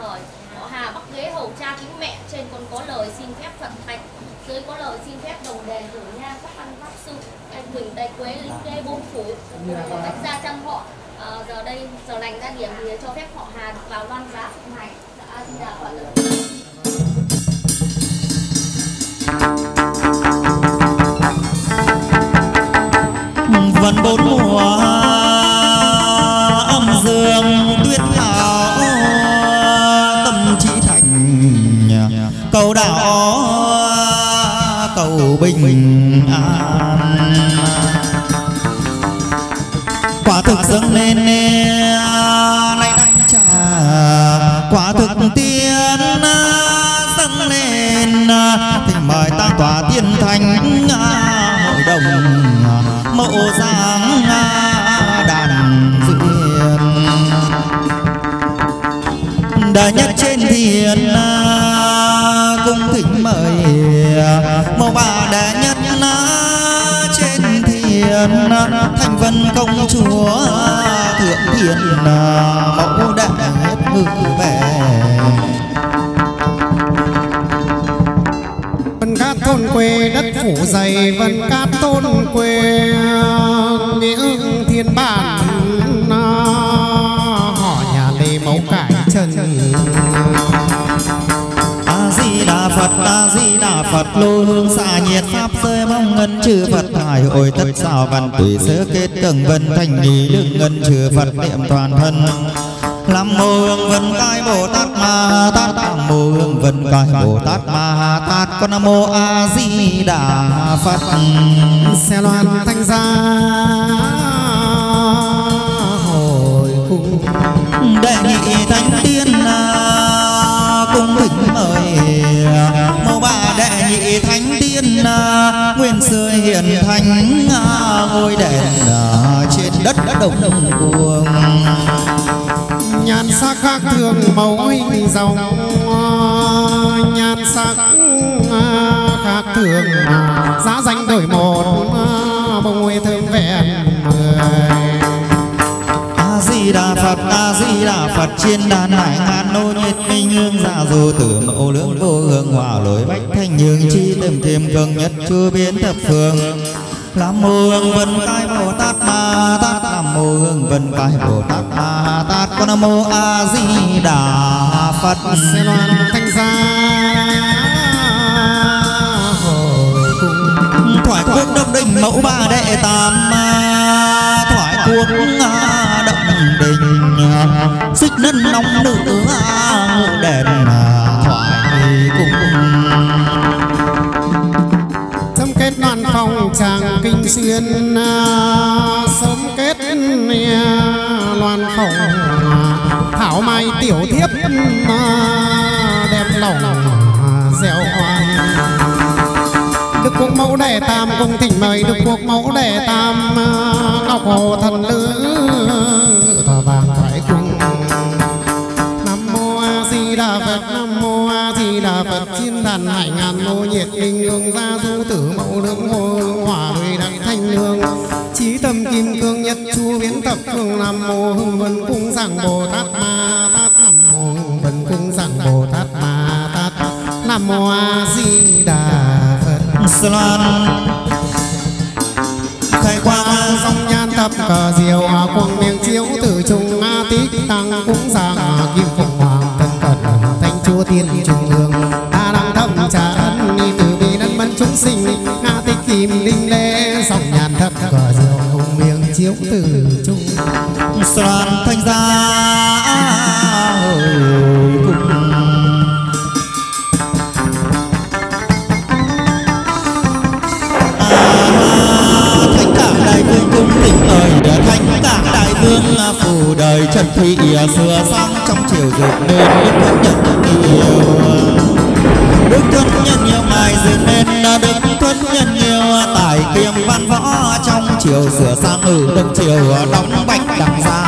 rồi. Họ Hà bắc ghế hầu cha kính mẹ, trên còn có lời xin phép Phật thạch, dưới có lời xin phép đồng đền gửi nhang các văn pháp sư, anh Quỳnh Tây Quế lính kê bôn phủ, tách ra trăm họ. Giờ đây giờ lành ra điểm thì cho phép họ Hà được vào loan giá phụng hành. Dạ xin chào Phật. Vần bốn mùa âm dương tuyết thảo, tâm trí thành cầu đạo cầu bình an. Quả thực dâng lên nay đăng trà, quả thực tiên dâng lên thỉnh mời ta tòa tiên thánh hội đồng mộ giáng đàn duyên. Đại nhất trên thiên cung thỉnh mời mộ bà đệ nhất trên thiên thành vân công chúa thượng thiên mẫu đệ ngự về. Vân Cát thôn quê đất phủ dày, Vân Cát thôn quê nghĩa thiên bản, họ nhà Lê Mẫu cải chân. A Di Đà Phật, A Di Đà Phật, lô hương xạ nhiệt pháp rơi mong ngân trừ Phật hải hội tất xào văn tùy sớ kết tầng vân thành nhị lượng ngân trừ Phật niệm toàn thân. Nam mô Hương Vân Cai Bồ Tát Ma Tát, Nam mô Hương Vân Cai Bồ Tát Ma Tát, con Nam mô A Di Đà Phật. Xe loan thanh gia hồi cung, Đệ nhị thánh tiên cung thỉnh mời mô bà đệ nhị thánh tiên nguyên xưa hiển thánh ngôi đền trên đất đồng cuồng. nhan sắc khác thường mẫu hình dòng, nhan sắc khác thường giá danh đổi một, bông nguy thơm vẹn người. A Di Đà Phật, A Di Đà Phật, trên đàn hải ngàn nô nhiệt minh hương giả dù tử mẫu lưỡng vô hương hòa lối bách thanh nhường chi tìm thêm cường nhất chu biến thập phương. Nam mô Hương Vân Cai Bồ Tát Ma Tát, Nam mô Hương Vân Cai Bồ Tát Ma Tát, con Nam mô A Di Đà Phật. Xe loan thanh gia hồi cung, Thoại quốc đông đình mẫu ba đệ tam, thoại quốc động đình xích nân nóng nữ ngự đèn thoại cung. sớm kết loan phong tràng kinh xuyên, sớm kết loan phong thảo mai tiểu thiếp đem lòng gieo hoài. Đức Quốc Mẫu Đệ Tam cung thỉnh mời Đức Quốc Mẫu Đệ Tam, ngọc hồ thần nữ thờ vàng thoại cung. Nam mô A Di Đà Phật, Nam mô A Di Đà Phật, trên đàn hải ngàn nô nhiệt linh hương gia du tử mẫu lưỡng hồ hương hỏa đùi đặng thanh hương chí tâm kim cương nhất chu biến thập phương. Nam mô Hương Vân cung giảng Bồ Tát Ma Tát, Nam mô Hương Vân cung giảng Bồ Tát Ma Tát, Nam mô A Di Đà Phật. Loan Thầy qua dòng nhan thập cờ diệu, quang miệng chiếu tử trung tích tăng cúng giảng kim phụng hoàng tân cận thanh chúa tiên trung ương ta đang thầm trả ân ni từ bi đất mân chúng sinh tích kim linh lễ dòng nhan thập cờ diệu hùng miệng chiếu tử trung. Loan thanh gia hồi cung. Đại vương cung thỉnh mời thánh cả đại vương phù đời trần thị xưa sang trong chiều dục nên đức thuận nhân nhiều. Đức thuận nhân nhiều ngài dựng nên đức thuận nhân nhiều tài kiêm văn võ trong chiều sửa sang ở đông chiều đóng bạch đằng ra.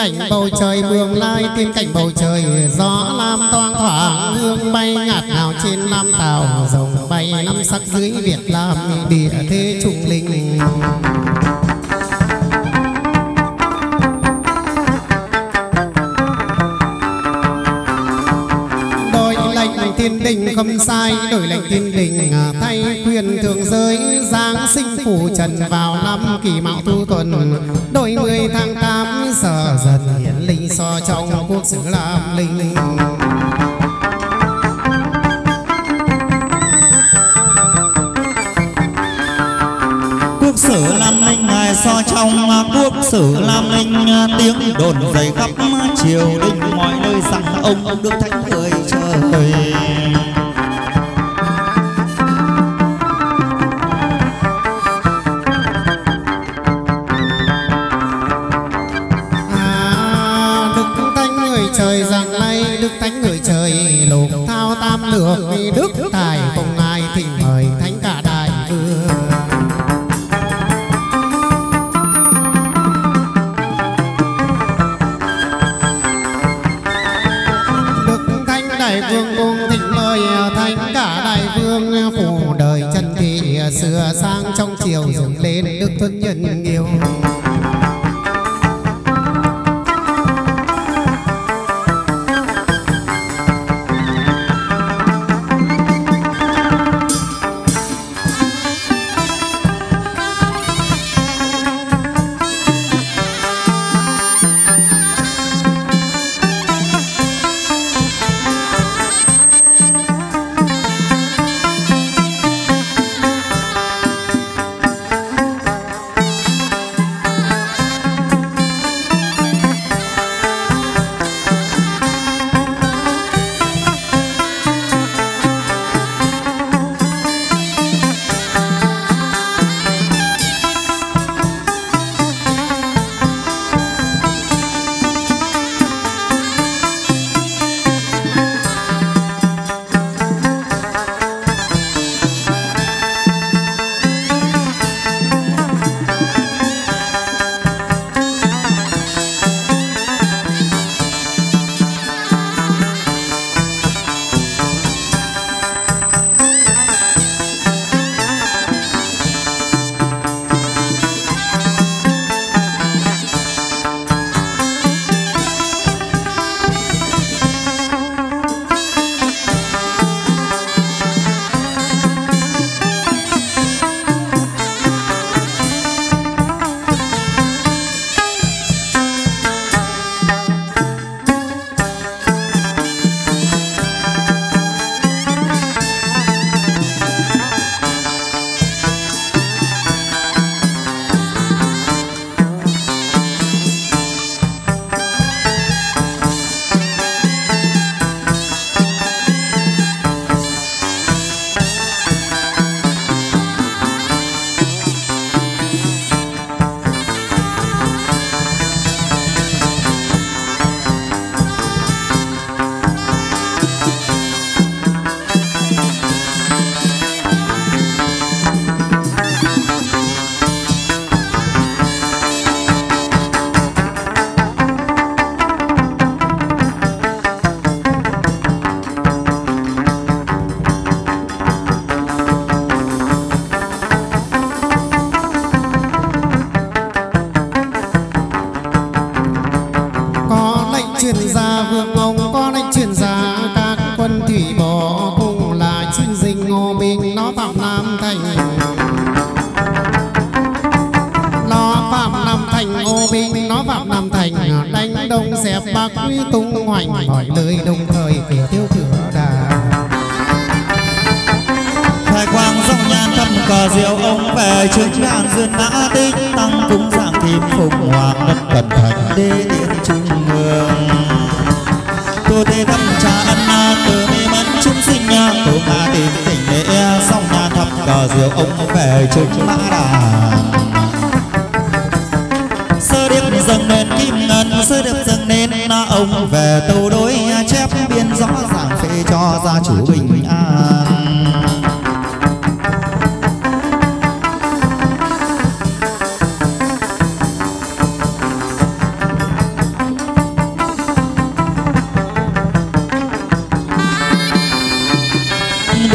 cảnh bầu trời mường lai, tiên cảnh bầu trời gió lam toang thoảng, hương bay ngạt ngào trên nam tàu, rồng bay năm sắc dưới Việt Nam, địa thế trung linh. Thiên đình không sai, đổi lệnh thiên đình thay quyền thượng giới, giáng sinh phủ trần vào năm Kỷ Mão Thu Tuần, đổi 10 tháng 8 giờ dần hiển linh so trong quốc sử Lam Linh. Quốc sử Lam Linh ngài so trong quốc sử Lam Linh, tiếng đồn dày khắp triều đình mọi nơi rằng ông được thánh người trời. Đức thánh người trời rằng nay, đức thánh người trời lục thao tam lược, đức tài không ai thỉnh mời thánh cả đại vương. Đại vương cùng thỉnh mời thánh cả đại vương, phủ đời chân thị xưa sang trong chiều dựng lên đức tuân nhân yêu. Tung hoành mọi nơi đồng thời cửa tiêu cửa đà. Thái quang dòng nhan thăm cờ diệu ông về trước đàn duyên đã tích tăng cúng dạng kim phụng hoàng đất cẩn thận đê điện trung ương. Tô thế thăm cha ân từ mi mẫn chúng sinh tổ ngã tìm tình lễ dòng nhan thăm cờ diệu ông về trước mã đàn. Sơ điệp dâng lên kim ngân, sơ điệp dâng lên ông về tâu đối chép biên rõ ràng phê cho gia chủ bình an.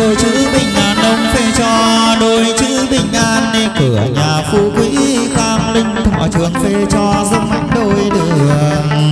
đôi chữ bình an ông phê cho, đôi chữ bình an đi cửa nhà phú quý khang linh thọ trường phê cho dông mạnh đôi đường.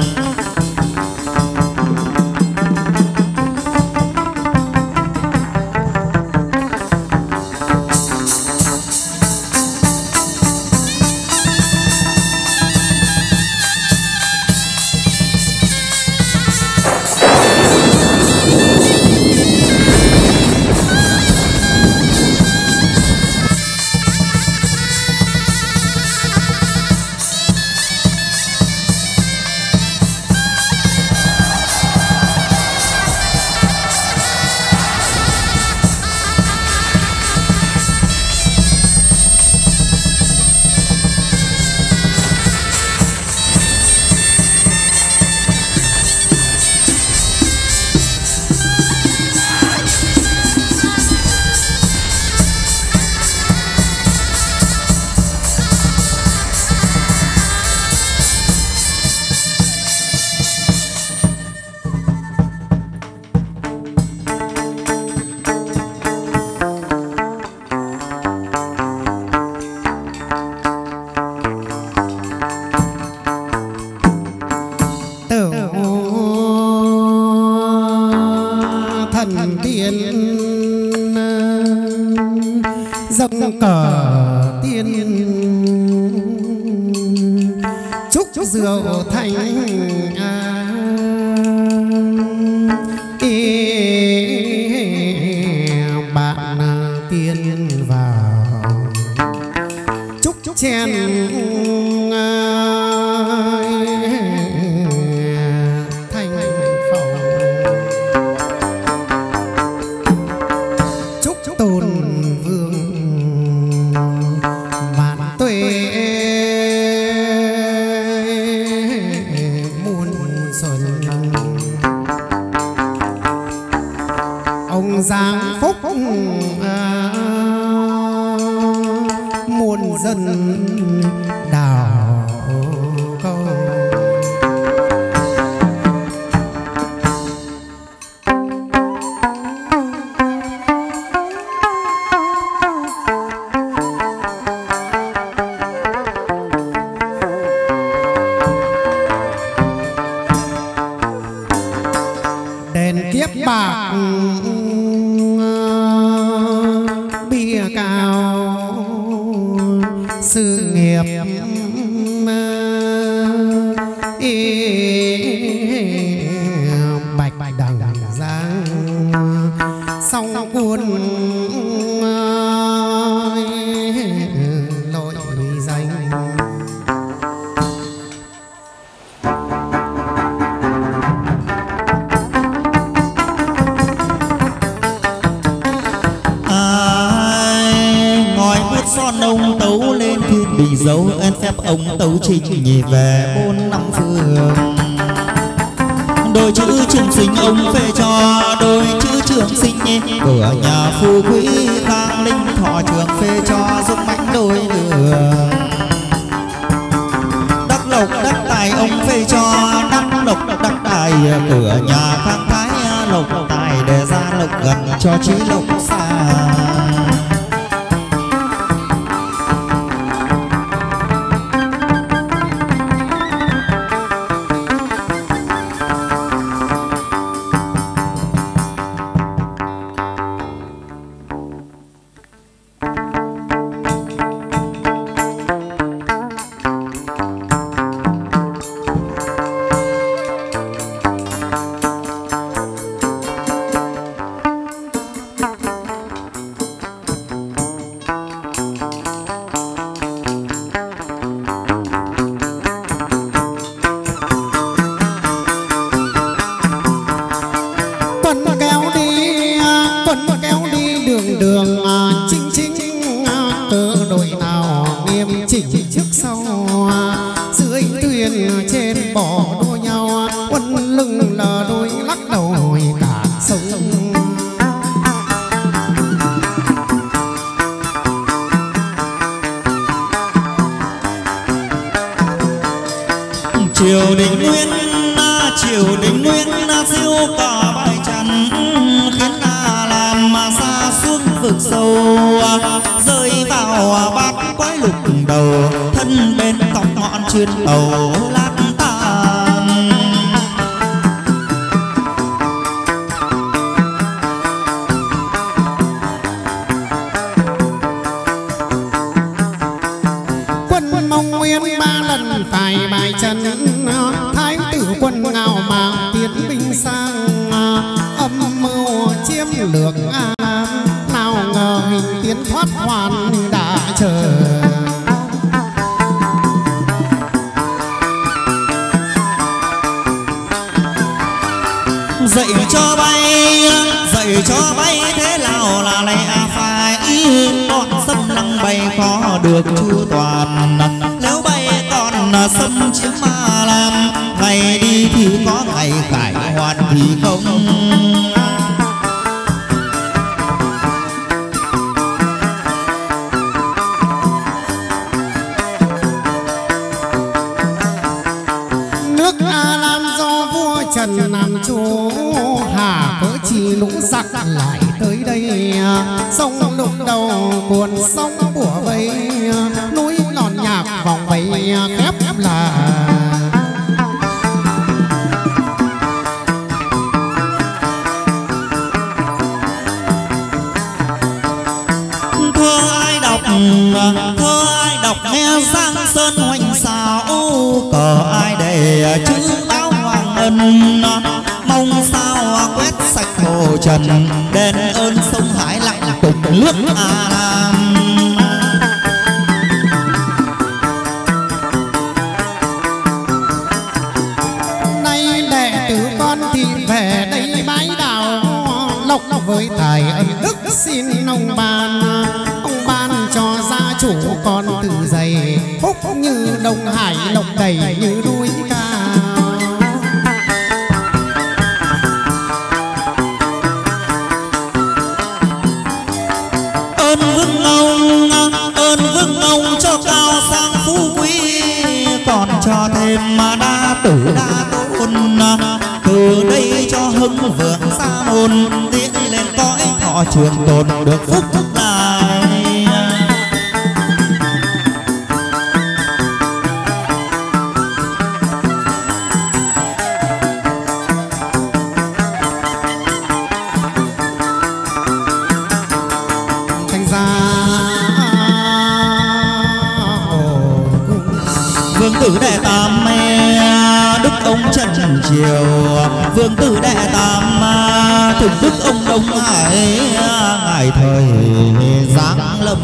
Rượu thành bạn tiên vào chúc chen thành phòng chúc tôn vương vạn tuệ giang phúc muôn dân đảo câu. Đèn kiếp bạc bia cao sự nghiệp bạch đằng giang song cuốn lội danh. Son ông tấu lên thiên bình dấu ơn phép ông tấu trình nhì về 4 năm phương. Đôi chữ trường sinh ông phê cho, đôi chữ trường sinh cửa nhà phú quý khang linh thọ trường phê cho dũng mãnh đôi đường. Đắc lộc đắc tài ông phê cho, đắc lộc đắc tài cửa nhà khang thái lộc tài để ra lộc gần cho trí lộc xa. triều đình nguyên siêu cả bài trần khiến làm vực sâu, rơi vào bát quái lục đầu, thân bên cọc ngọn chuyên tàu lát tàn. Quân Mông Nguyên 3 lần phải bài chân, thái tử quân ngạo mạn tiến binh sang, âm mưu chiếm lược An, nào ngờ hình tiến thoát hoàn đã chờ. Dậy cho bay thế nào là lại phải, bọn xâm lăng bay khó được chu toàn. Nếu bay còn xâm chiếm Ma Lam, ngày đi thì có ngày khải hoàn thì không. Nước A Lam do vua Trần làm chủ, hà cỡ chi lũ giặc lại tới đây. Sông đục đầu cuồn sông bủa vây, núi lòn nhạc vòng vây khép là. Thơ ai đọc nghe Giang Sơn hoành xảo, cờ ai để chữ báo hoàng ân. Mong sao quét sạch hồ trần, đền ơn sông Hải lặng cùng nước A Lam. Nay đệ tử con thì về đây bái đào, lộc với tài ân đức xin ông ban. Ông ban cho gia chủ con từ dày, phúc như Đông Hải lộc đầy như núi cao. Ơn vâng ông cho cao sang phú quý, còn cho thêm mà đa tử đa tôn. Từ đây cho hưng vượng sa môn, tiến lên cõi thọ trường tồn được phúc lại. Vương tử đệ tam đức ông Trần Triều, vương tử đệ tam thực đức ông Đông Hải, ngài thời giáng lâm.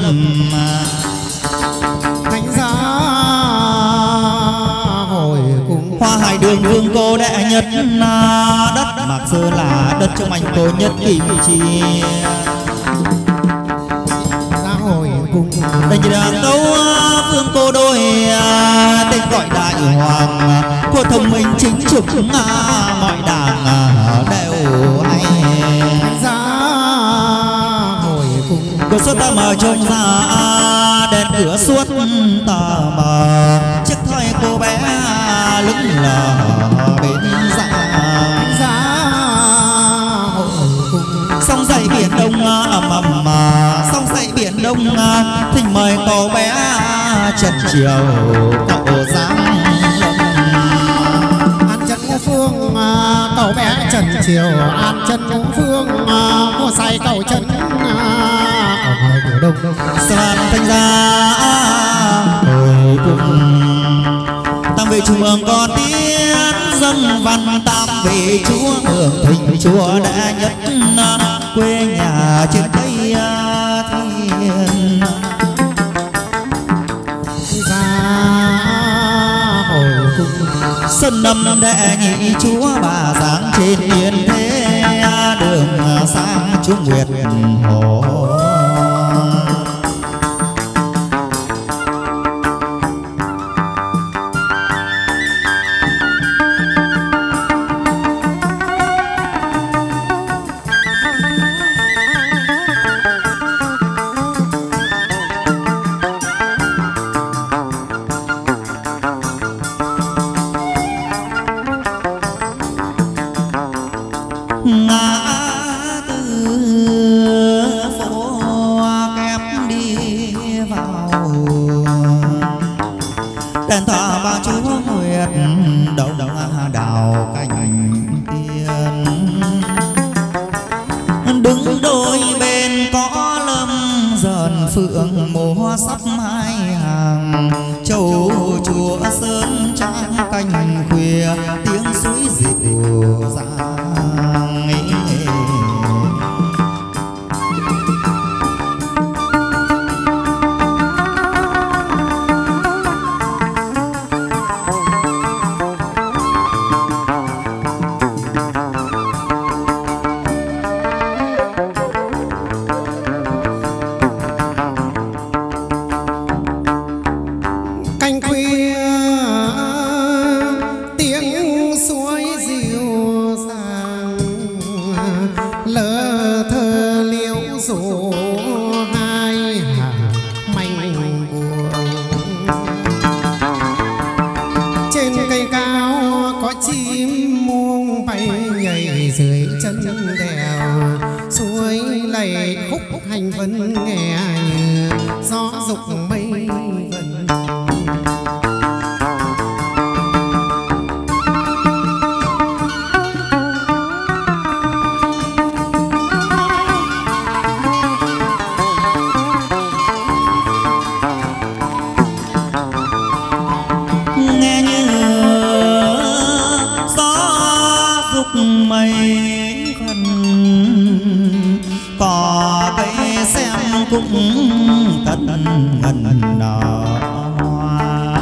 Thánh giá hồi cùng Hoa Hải Đường vương cô đệ nhất, đất Mạc Sơn là đất trong anh cô nhất kim chi. Đây như là câu vương cô đôi, tên gọi đại hoàng, cô thông minh chính trực, mọi đảng đều hay. giá hồi cùng Cửa suốt ta mở trông ra, đèn cửa suốt ta mở, chiếc thoi cô bé lững lờ bên giá hồi cùng sông dậy biển đông ầm ầm, sông dậy biển đông thỉnh mời cậu bé Trần Triều cậu dáng An Trần Ngũ Phương, cậu bé Trần Triều An Trần Ngũ Phương, mua say cậu Trần ở ngoài cửa đông Sơn Thanh Gia hồi cùng tam vị trung ương có tiếng dâng văn, tam vị chúa hưởng thịnh chúa đã nhất, quê nhà trên Tây Thiên. giá hồi cùng Sơn Lâm đệ nhị chúa bà giáng trên yên thế, đường sang chúa Nguyệt Hồ. Ngã tư phố nguyệt đầu đào cành tiên. Đứng đôi bên có lâm dần phượng múa sắp hai hàng. Châu chùa sơn trang canh khuya tiếng suối dịu dàng. Hành vân nghe như gió dục mây vần. Nghe như gió dục mây vần, cỏ cây xem cũng tận ngần nở hoa.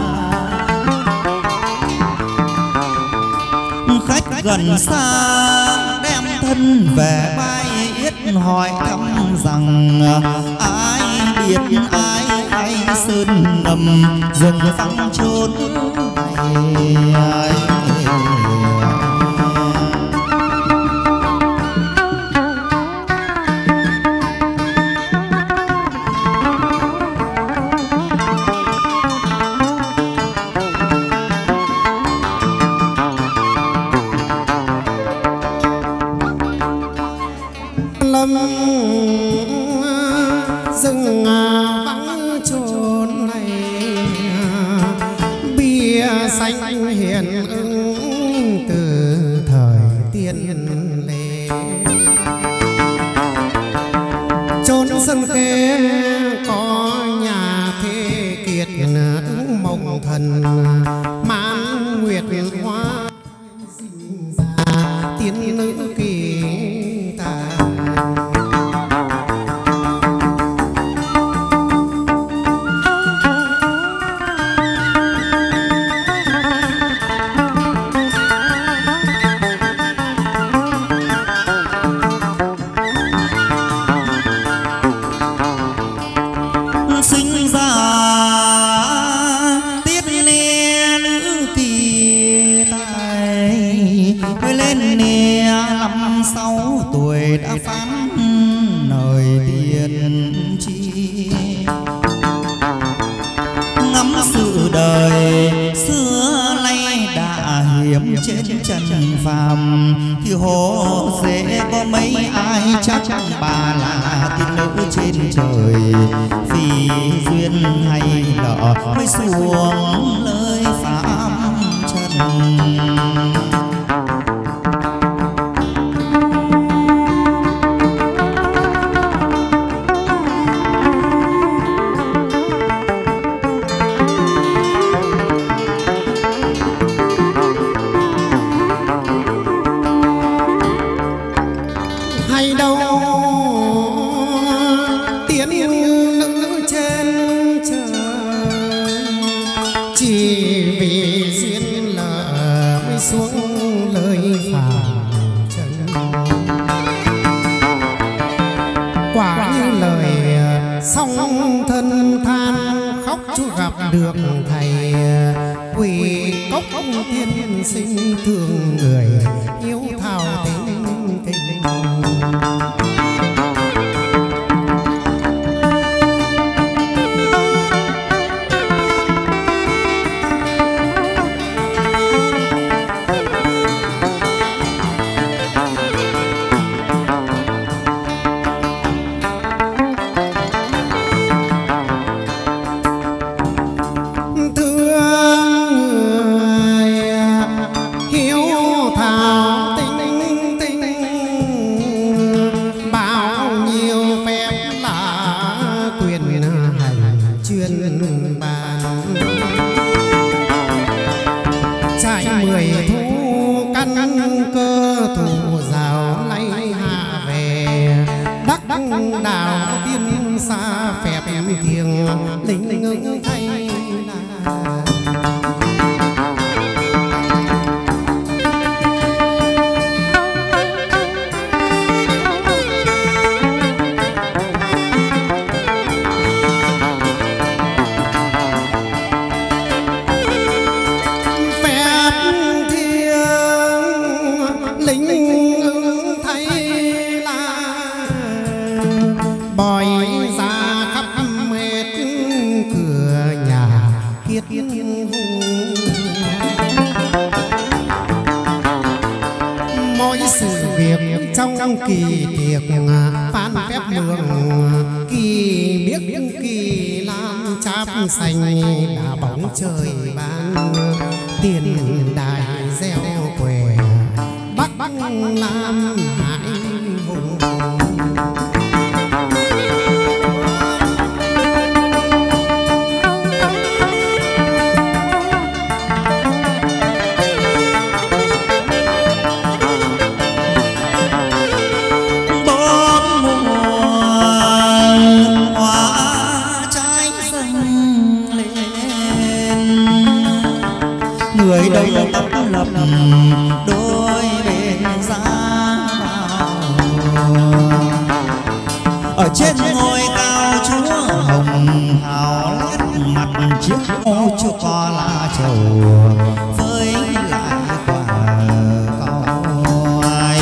Khách gần xa đem thân về bay yết hỏi thăm rằng ai biết ai hay sơn ngầm rừng vắng chốn này. Rừng vắng chốn này bia xanh hiền ưng từ thời tiên lê. Chốn sân khê có nhà thế kiệt mộng thần mãn nguyệt hoa sinh ra tiên nữ kỳ tài. Sinh ra tiết lia nữ kỳ tài, mới lên nia 5-6 tuổi đã phán lời tiên tri. Ngắm sự đời xưa nay đã hiểm trên trần phàm, thì hồ dễ có mấy ai chắc bà là tiên nữ trên trời. Vì duyên hay nợ mới xuống lời phạm trần. Hay đâu tiên nữ trên trời, chỉ vì duyên lỡ mới xuống lời phạm trần. Quả như lời song thân than khóc chú gặp được thầy, quỷ cốc tiên sinh thương người yêu thao tình tình. Thương người 10 thu căn cơ thủ rào lấy hạ về đắc đạo tiên xa phép thiêng linh ngưng thay là trong kỳ tiệc phan phép mường kỳ biết kỳ lan cháp xanh đã bóng trời ban tiền đài gieo què bắc nam hải hùng người đầu tóc lập đôi bên ra ở trên ngôi cao chúa hồng hào lét mặt chiếc ô cho co la trầu với lại quả câu ai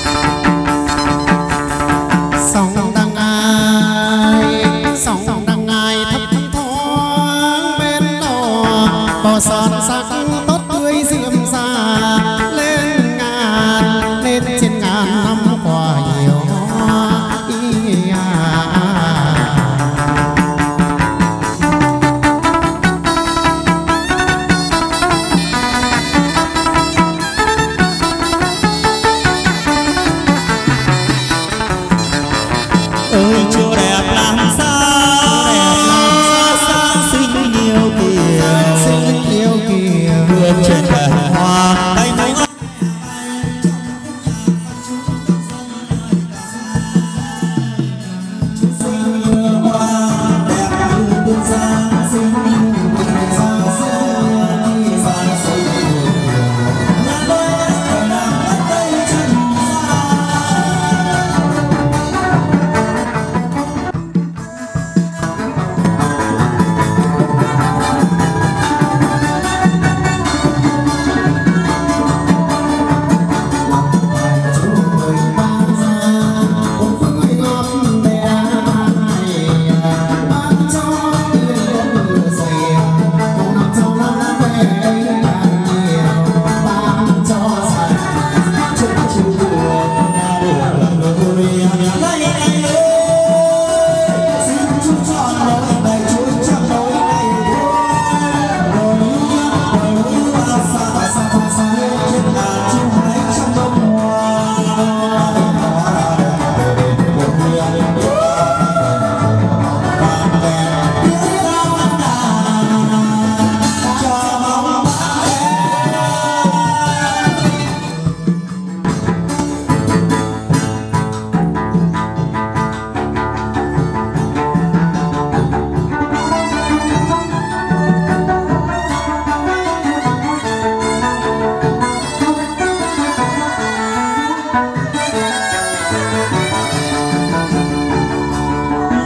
sóng đăng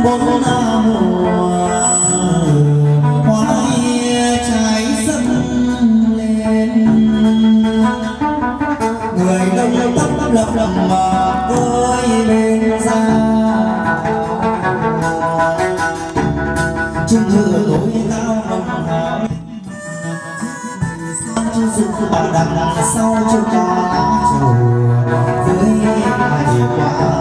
bốn mùa hoa trái dâng lên, người đông tấp lập lầm mà với bên ra chung thừa tối cao hồng hào chung dục bà đằng sau chung cho lá trầu với hai quả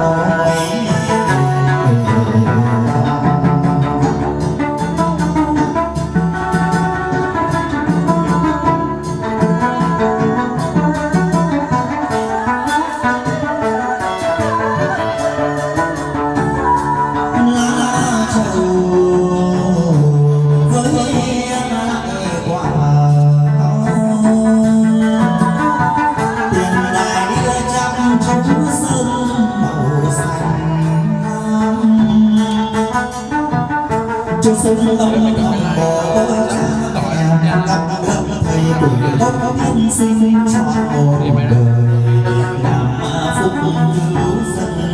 chung sông ông bố cha gặp được thầy tuổi tốt nhân sinh cho một đời làm phúc dân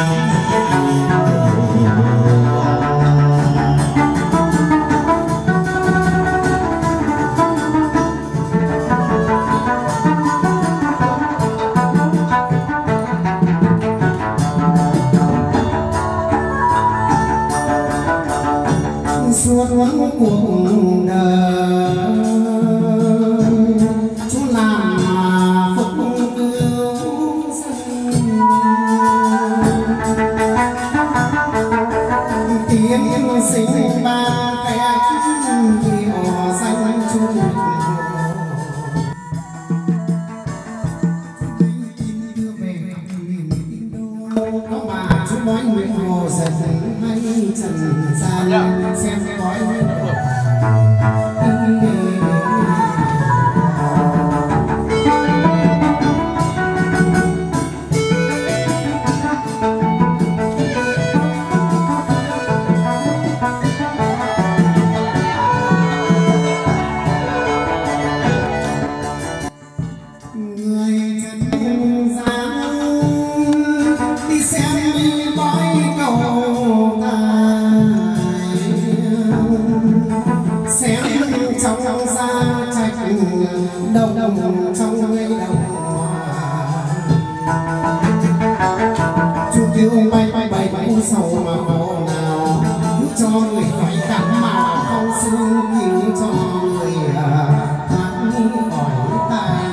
suốt cuộc đời Chúa làm phúc cứu dân, tiếng sinh ban phép nhiều danh Chúa đưa về có bà Chúa nói nguyện hồ dần hay trần gian xem gói người trần gian đi xem bói cầu xem trong gia trạch đồng trong ngay đầu chú kêu bay bay sầu mà khổ nào cứ cho người phải cảm mà không xương cứu cho người thoát khỏi tai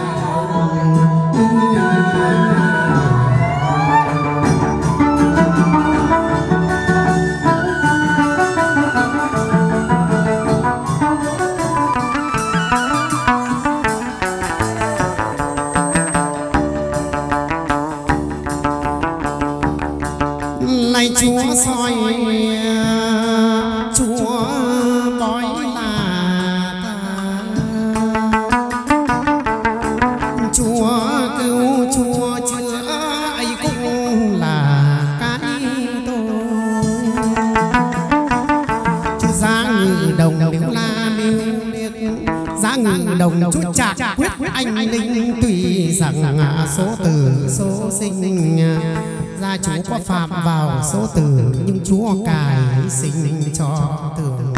này Chúa soi Chúa bói là ta, Chúa cứu Chúa chữa ấy cũng là cái tôi. Chúa giá ngự đồng nếu la nếu liệt, giá ngự đồng chút chạc quyết anh linh tùy rằng số tử số sinh gia Chúa có phạm vào số tử nhưng Chúa cài sinh cho tường.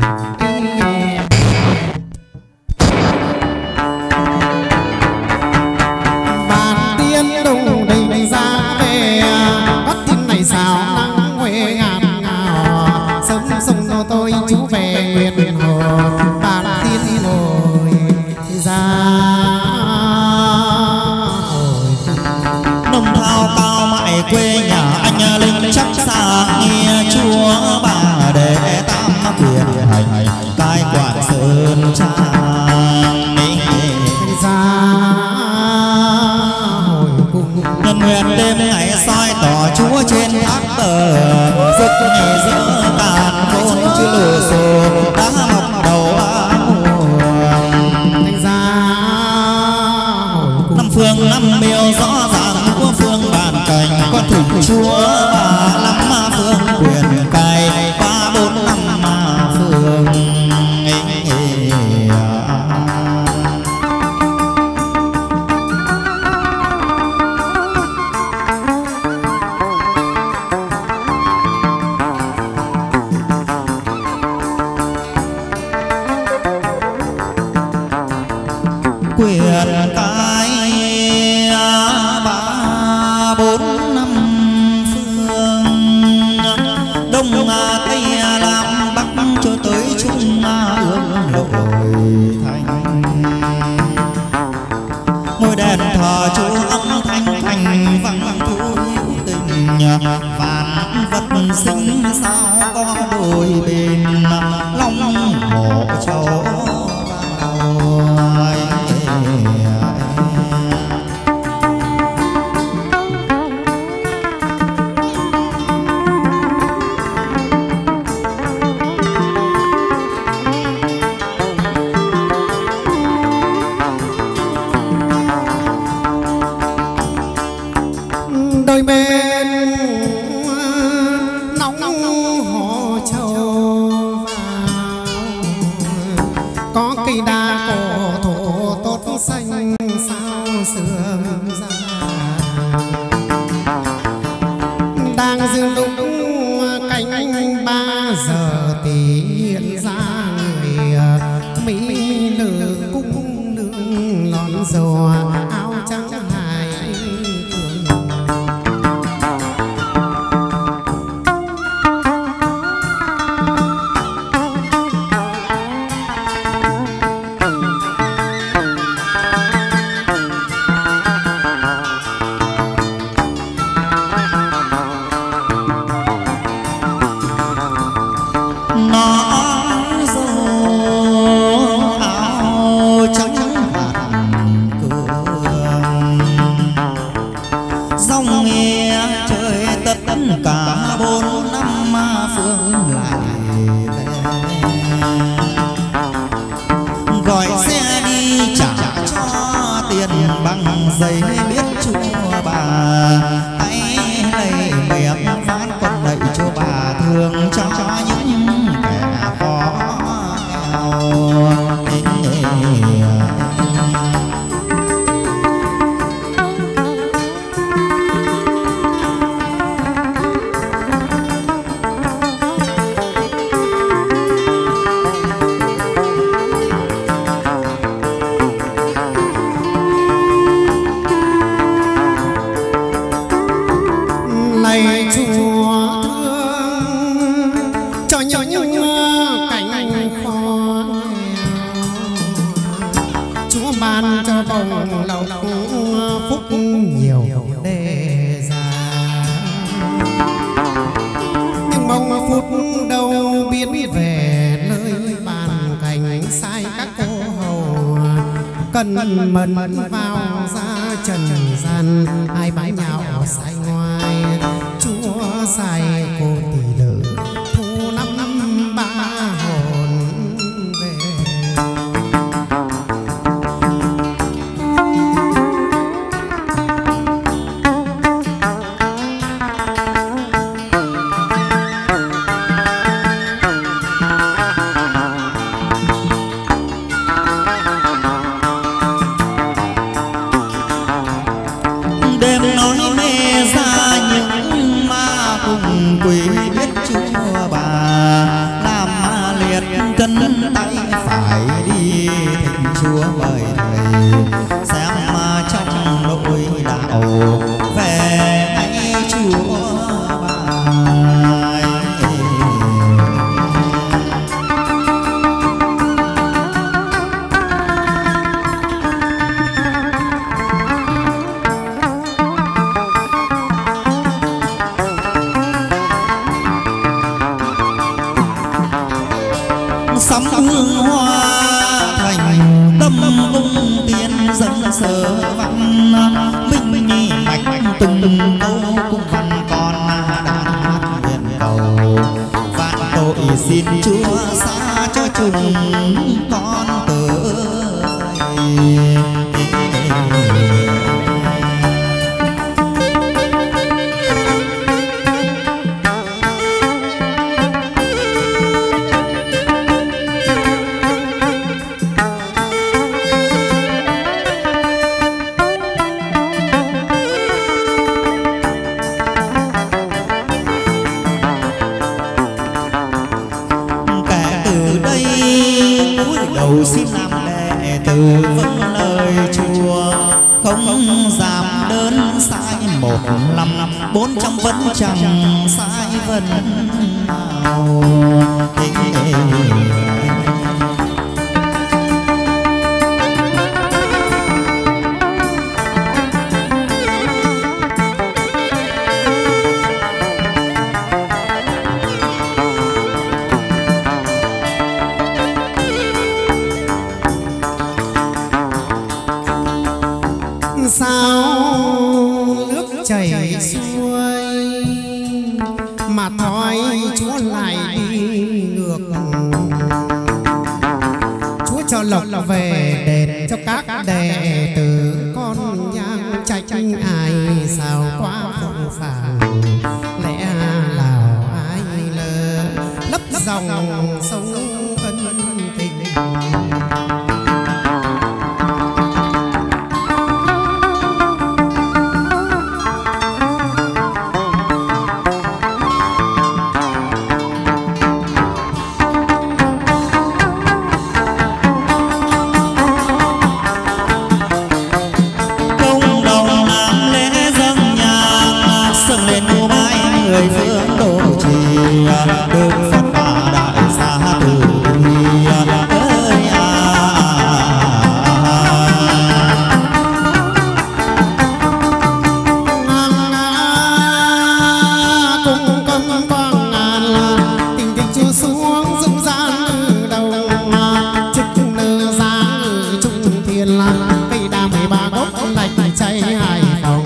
Bàn tiên đồng đình ra về bắt tin này sao nắng huệ ngàn ngào sớm sông cho tôi chú về nguyện hồ. Bàn tiên hồi ra nông thao cao mãi quê nhà anh linh chắc xa nghe Chúa bà để tam quyền hành cai quản sơn trang ra hồi cùng nhân nguyện đêm ngày soi tỏ Chúa trên thác bờ giấc ngày giữa tàn khôn chữ lửa xô đã mọc đầu ra năm phương năm miêu rõ ràng của phương bàn cảnh có thỉnh Chúa bà năm phương quyền cai ba bốn năm phương vạn vật sinh sao có đôi bên long hổ châu đôi bên nóng hò châu vào có cây đa cổ thổ tốt xanh sao sương ra đang dương lúc cánh 3 giờ thì hiện ra người mỹ nữ cung nương lón dầu áo trắng hài cả 4 năm phương lại về gọi xe đi trả cho tiền bằng giấy biết chua bà hãy lấy miệng phát con đậy cho bà thương cho những kẻ khó nghèo. Lạy Chúa thương cho những cảnh khó Chúa ban cho bồng lộc phúc nhiều đề ra nhưng mong phút đâu biết về nơi bàn cảnh sai các cô hầu cần mần vào ra trần gian ai bái nhạo sai ngoài Chúa sai cô tỷ nữ thu 5 3 hồn về đêm nói mê ra những ma cùng quỷ biết Chúa bà làm ma liệt cân tay phải đi thỉnh Chúa mời thầy xem ma trong lỗi đạo về ngay Chúa bà. Sắm hương hoa thành tâm cung tiên dân sở văn minh nhi mạch từng câu cung văn con đàn hát nguyện cầu vạn tội xin Chúa xa cho chúng con tử. Đầu xin làm đệ tử vâng lời Chúa không dám đơn sai 1 5 400 vẫn chẳng sai vần nào. mà thôi Chúa lại đi ngược. Chúa cho lộc về đền cho các đệ tử, con nhang tránh ai sao quá phong phàng. Lẽ nào ai lỡ lấp dòng sông ân tình. Đức Phật Bà Đại Sa Tử Bi ơi cùng cầm quang ngàn tình tình chưa xuống dũng gian từ đầu chức nơ ra trung thiên cây đa 13 gốc lạch cháy Hải Phòng.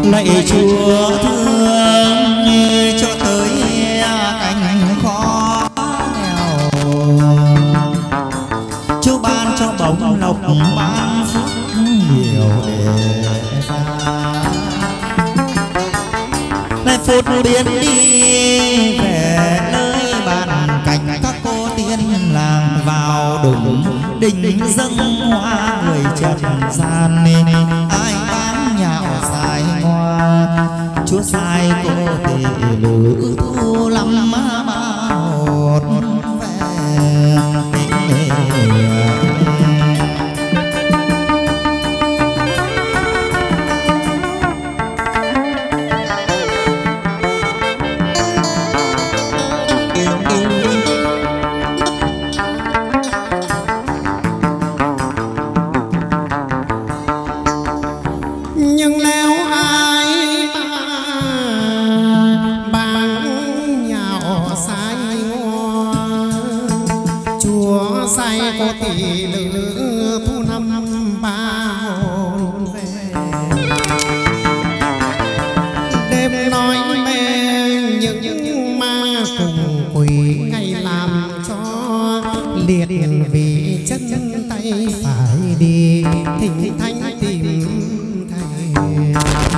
lạy Chúa thương cho tới cảnh khó nghèo, Chúa ban cho bổng lộc ban phúc nhiều để nay phút biến đi về nơi bàn cảnh, các cô tiên làng vào đụng đình dâng hoa người trần gian nên ai bám nhạo dài hoa. Chúa sai cô tỷ lữ thu lắm một về vì chân tay phải đi thỉnh thánh tìm thầy.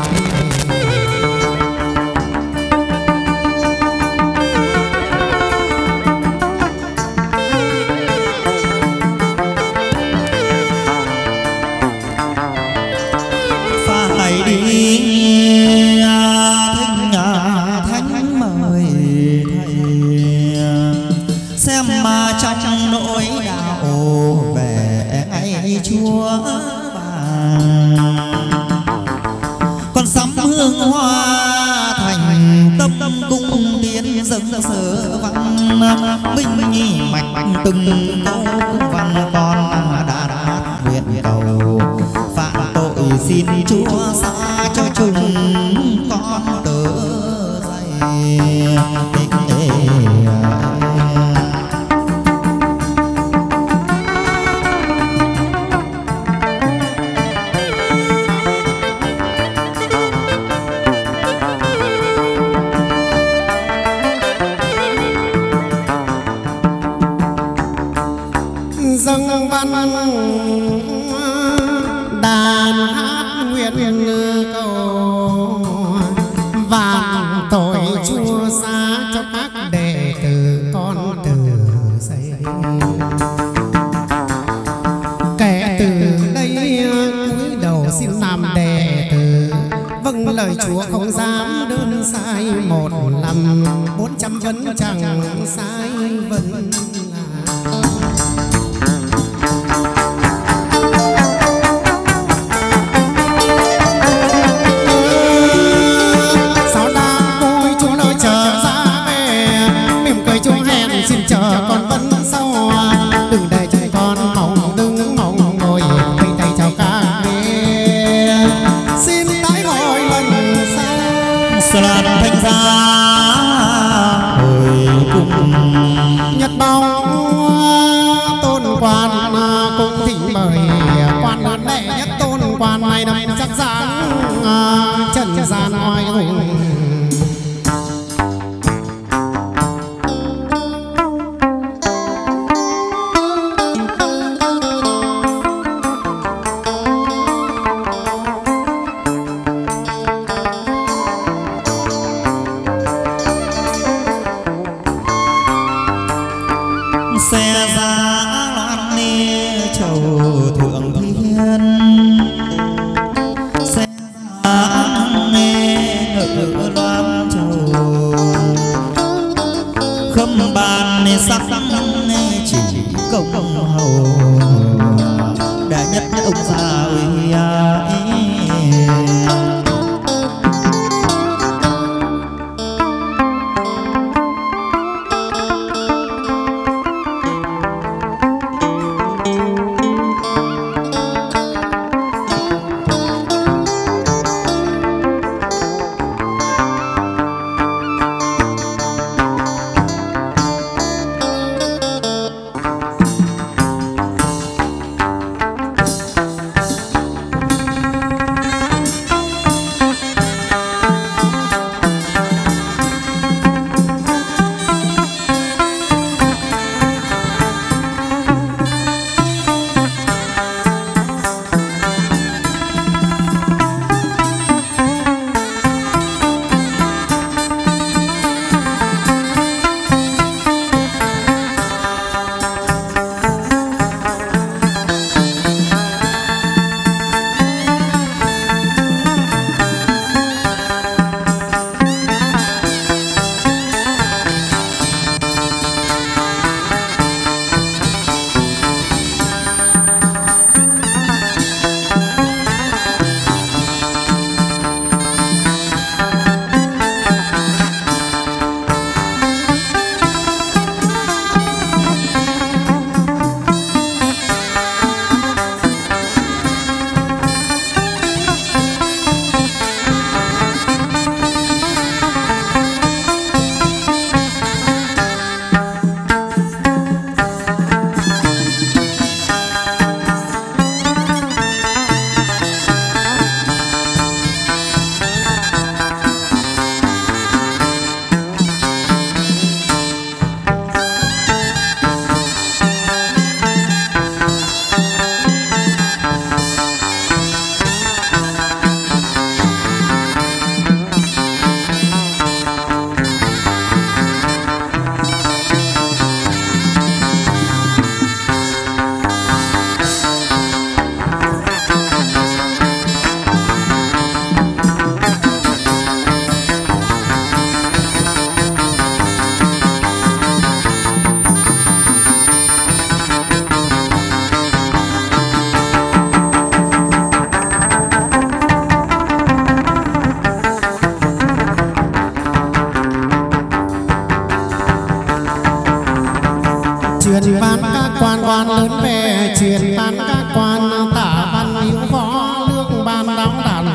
Phải đi thánh mời thầy xem mà trong nỗi đạo về ngày Chúa bà, con sắm hương hoa thành tâm cung tiến dâng sớ văn minh nhị mạch từng câu cung văn con đã hát nguyện cầu phạm tội xin Chúa xa cho chúng con tớ dày. Dâng văn đàn hát nguyện cầu vạn tội Chúa xa cho các đệ tử con từ giây. Kể từ đây cúi đầu xin làm đệ tử, vâng lời Chúa không dám đơn sai, một lầm 400 vẫn chẳng sai vẫn trần gian oai hùng. Xe ra loan ni chầu thượng thiên, xe ra nghe ngự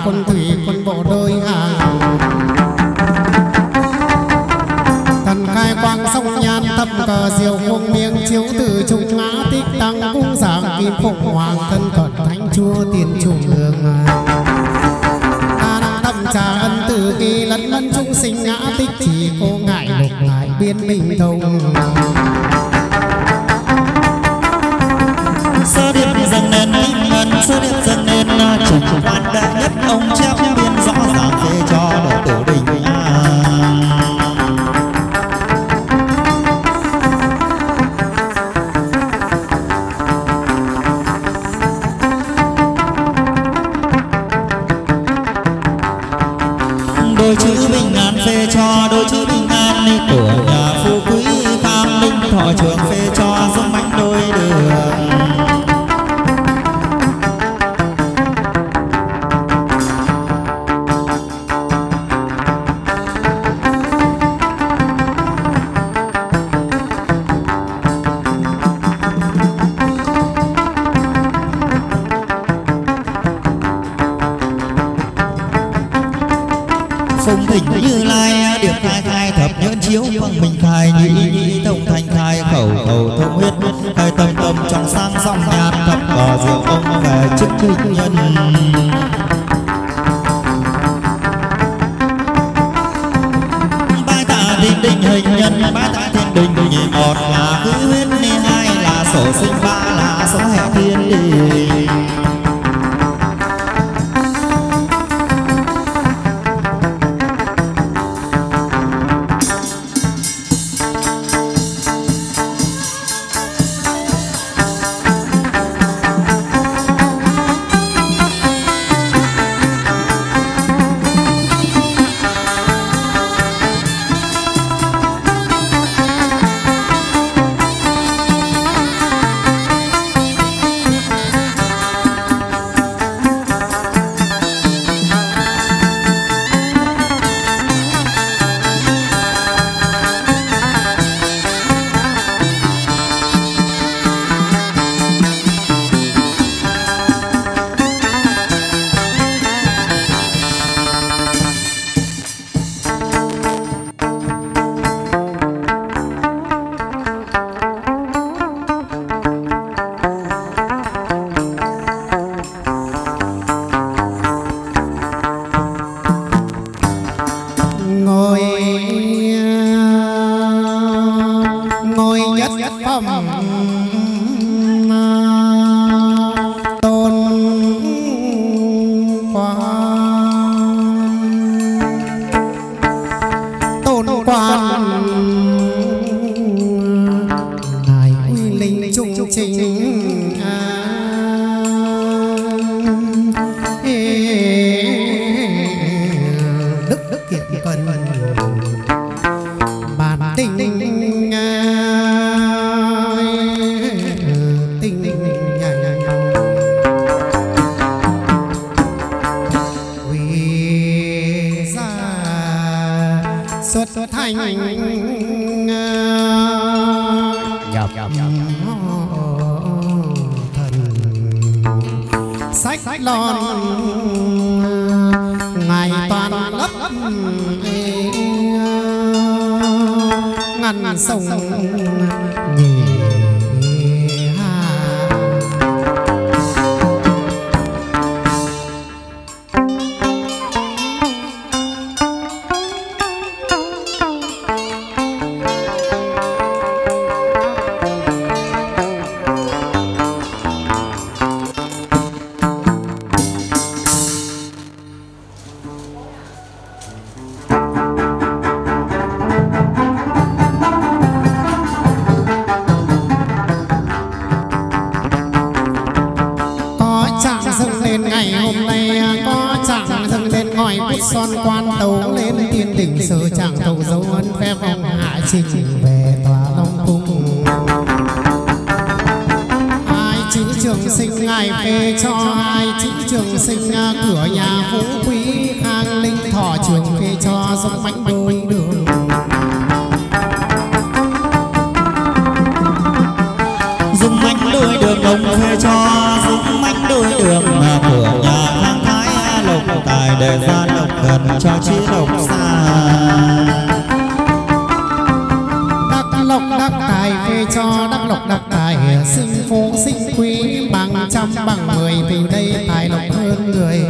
quân thủy quân bộ đôi hàng thần khai quang sông nhan thập cờ diều cung miếng chiếu từ trung ngã tích tăng cung giảng kim phụng hoàng thân cận thánh chúa tiền trung hương ta đang thầm trà ân từ kỳ lẫn lẫn chúng sinh ngã tích chỉ cô ngại lục ngại biên minh thông sơ điệp dâng lên kim ngân sơ điệp dâng lên trần quan đại nhất ông chép biên rõ ràng về cho đệ tử đình đôi chữ bình an phê cho đôi chữ bình an đi của nhà phú quý kham linh thọ trường phê cho giống bánh đôi đường phùng thỉnh Như Lai điệp khai khai thập nhẫn chiếu quang minh khai nhị nhị thông thanh khai khẩu khẩu thông huyết khai tâm tâm trong sang song nhạt thập cỏ diệu ông về chức hình nhân bái tạ thiên đình hình nhân bái tạ thiên đình nhị một là quý huyết hai là sổ sinh ba là số hệ thiên đình đường ông phê cho dũng mãnh đôi đường mà của nhà Khang Thái lục tài để ra lộc gần cho chi lộc xa. Đắc lộc đắc tài về cho đắc lộc đắc tài, sinh phú sinh quý bằng trăm bằng 10, từ đây tài lộc hơn người.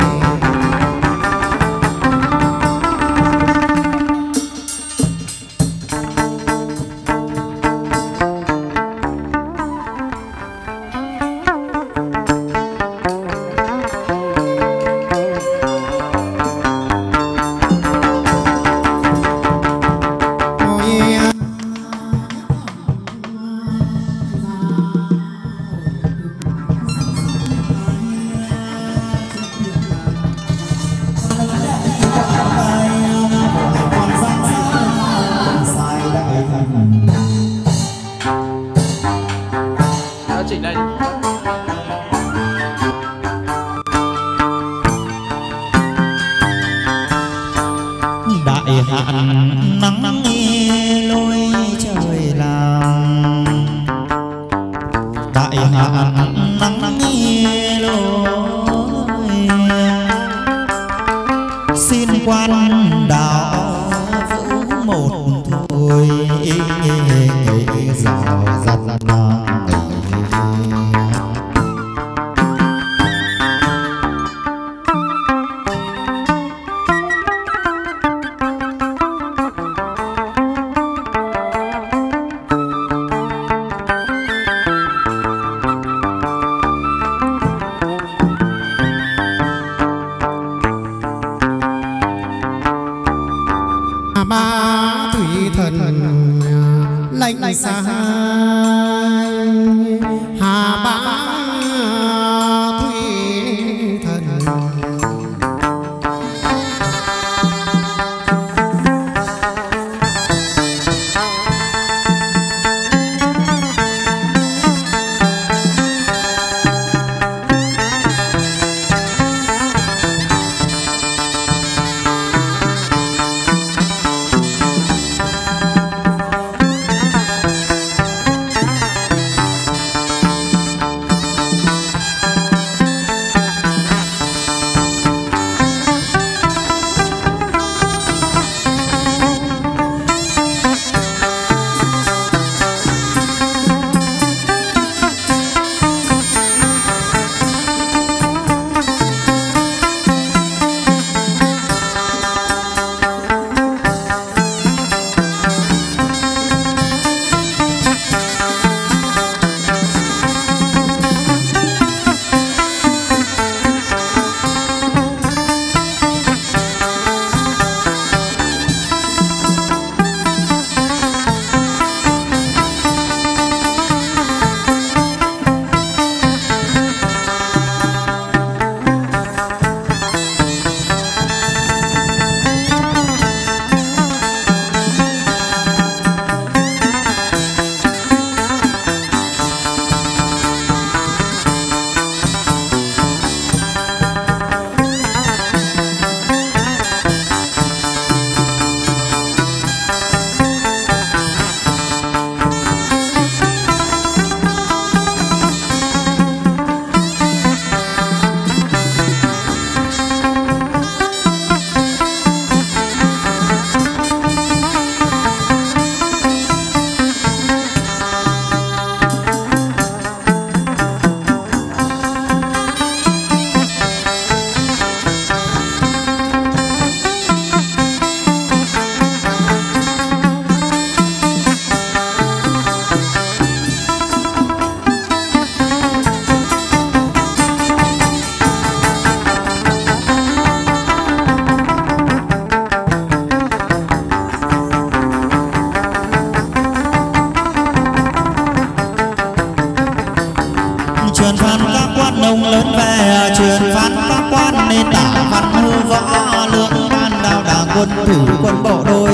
truyền phán các quan nông lớn về, truyền phán các quan nên tả văn hư võ, lượng ban đào đảng quân thủy quân bộ đôi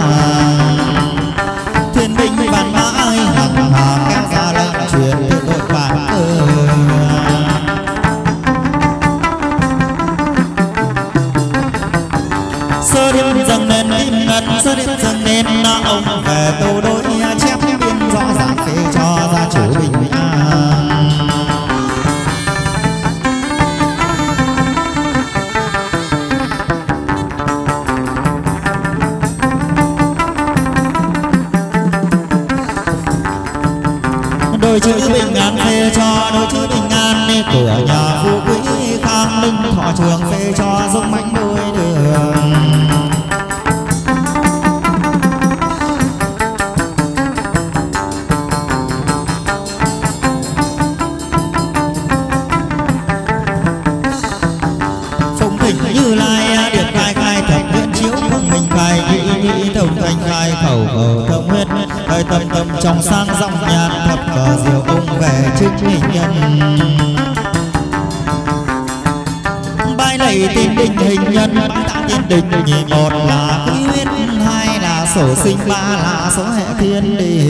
hàng, thiên binh vạn mã ơi hằng hà kéo ra lệnh truyền từ đội bản cờ. Sơ điện dâng lên kim ngân, sơ điện dâng lên ông về tô đôi chép biên rõ ràng phê cho gia chủ bình an. đôi chữ bình an phê cho đôi chữ bình an của nhà phú quý khang ninh thọ trường phê cho dũng mãnh đôi đường. Phụng thỉnh Như Lai được khai khai thập nguyện chiếu cùng mình khai nhị tổng thành khai khẩu khẩu thông huyết thời tâm tâm trong sang dòng nhàn thập cờ diệu ông về trước hình nhân. Bài này tiên đình hình nhân đã tiên đình nhị một là quý huyết hai là sổ sinh ba là số hệ thiên đình.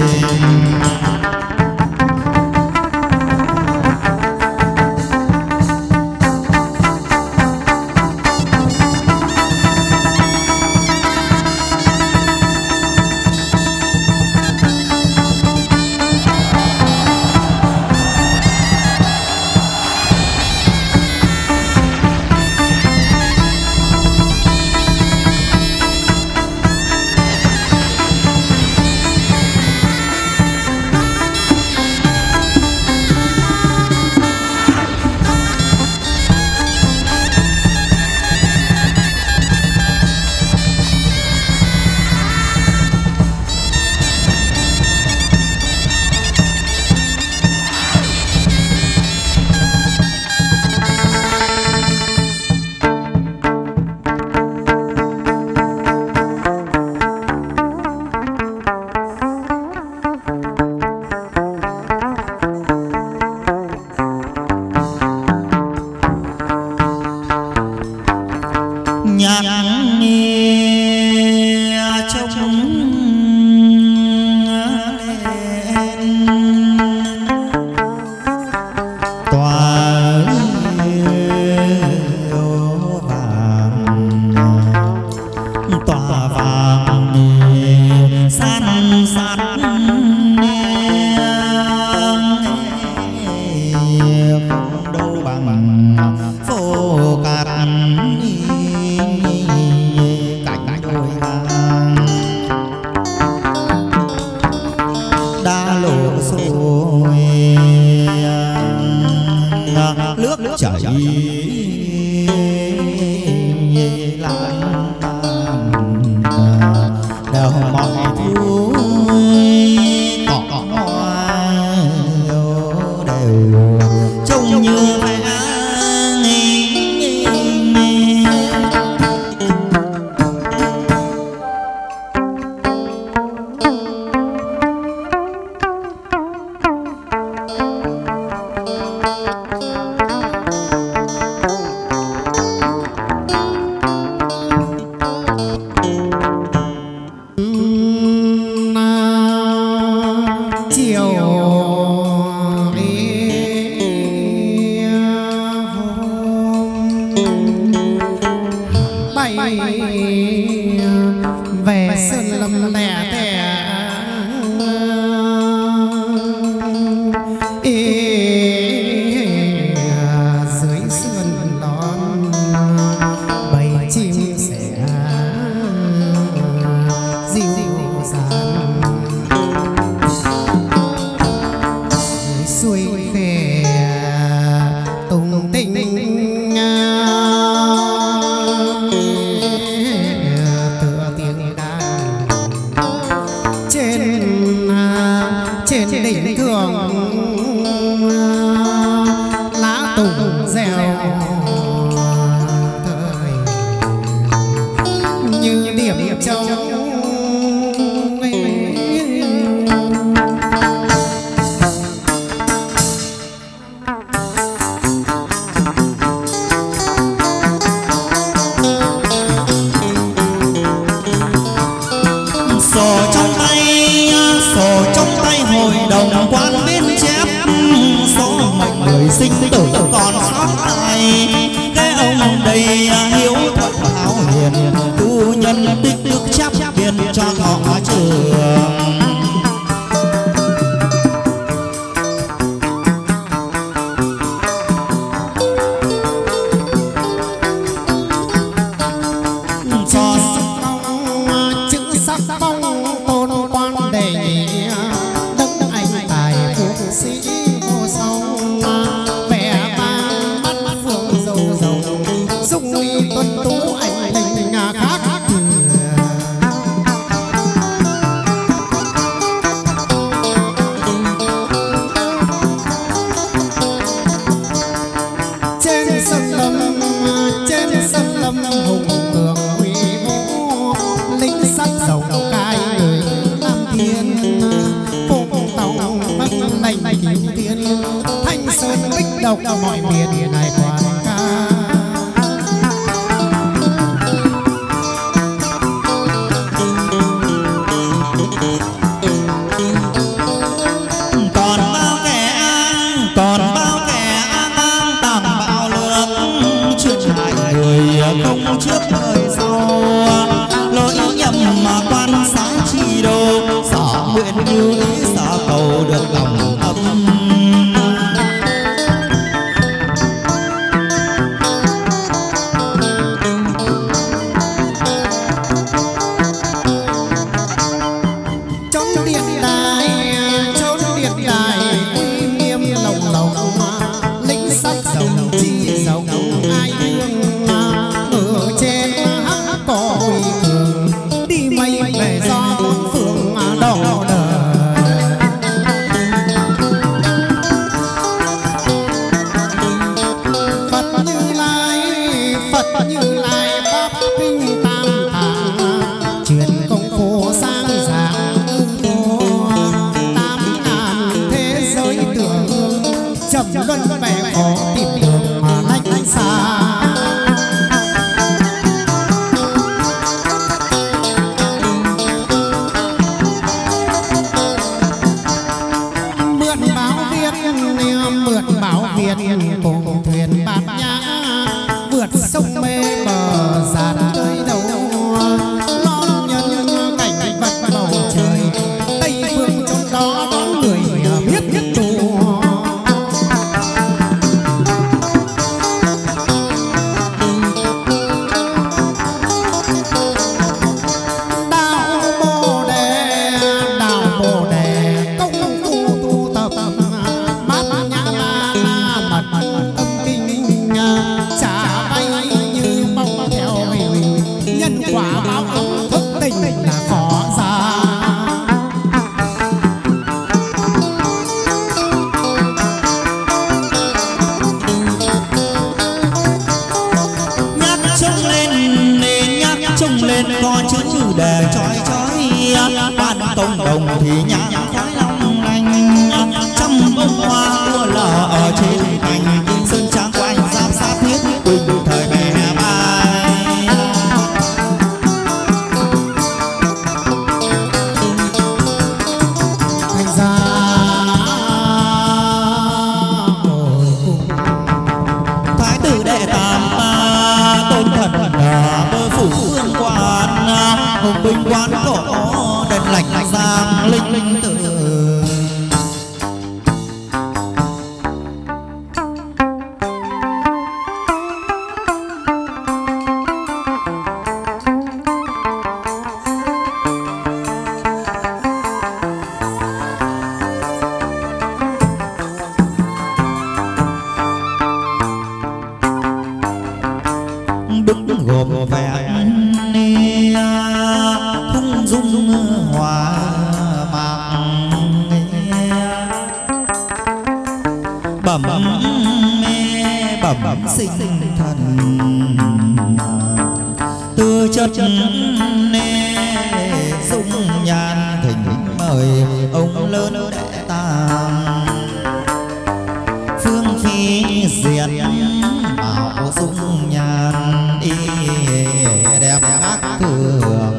Sắc phong tôn quan đề đấng anh tài phú sĩ tuấn tú ảnh hình khác trên sân lâm hùng cường uy vũ lính sắt dầu cai người Nam Thiên phụng tàu bắc lành cứu tiên thanh sơn bích độc mọi miền này quan ca. Còn bao kẻ mang tàng bạo lược chưa trải người không trước thời sau lỗi nhầm mà quan sát chi đô sợ nguyện như ý sợ cầu được lòng tâm. cùng thuyền bát nhã vượt sông mê bờ dạt tới đâu lo nhân cảnh vật bầu trời tây phương trong đó đón người biết tu đạo bồ đề công phu tu tập bát nhã ba la mật âm kinh trả bay như bóng theo nhân quả báo ứng thức tình là khó ra. Nhắc trông lên có chữ đề chói chói ban công đồng thì nhã khói long lanh trăm bông hoa đua lờ ở trên cành sơn trang của anh giáp sát thiết quỳnh thời mẹ bay. Thành ra thái tử đệ tam tôn thần bơ phủ phương quan hùng binh quán cổ đền lạnh giang linh tử. Đứng gồm vẻ thung dung hòa mạc bẩm sinh thần tư chất dung nhan thỉnh mời ông lớn đệ tam phương phi diệt bảo dung nhan y đẹp khác thường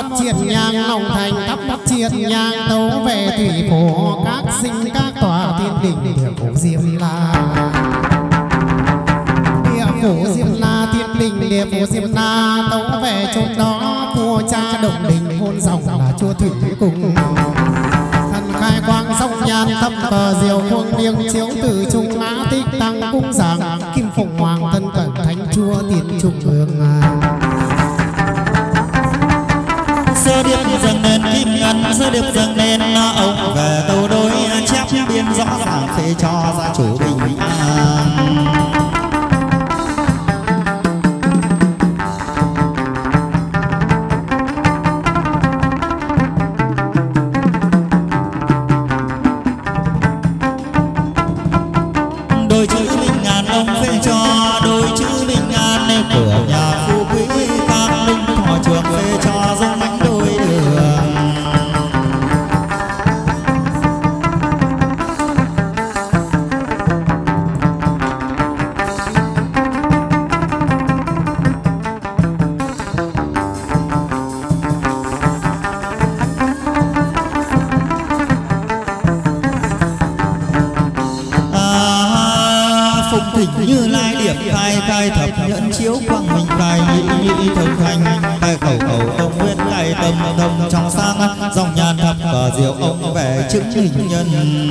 một triệt nhang lòng thành thắp một triệt nhang tấu về thủy phổ các sinh các tòa thiên đình địa phủ Diêm La. Địa phủ Diêm La thiên đình địa phủ Diêm La tấu về chốn đó vua cha đồng đình hôn dòng là chúa thủy cùng. Thần khai quang sông nhan thấp cờ diều khuôn điêng chiếu từ trung ngã tích tăng cung giảng kim phụng hoàng thân cận thánh chúa tiền trung ương. Sơ điệp dâng lên kim ngân sơ điệp dâng lên ông về tâu đối chép biên rõ ràng phê cho gia chủ bình an. Đôi chữ bình an ông phê cho đôi chữ bình an nên của nhà phú quý các linh thọ trường phê cho dâng bánh đôi đường. Phụng thỉnh Như Lai điệp khai khai thập nhẫn chiếu quang minh khai nhị nhị thông thanh khai khẩu khẩu ông nguyên khai tâm thông trong sáng dòng nhàn thập cờ diệu ông về chứng hình nhân.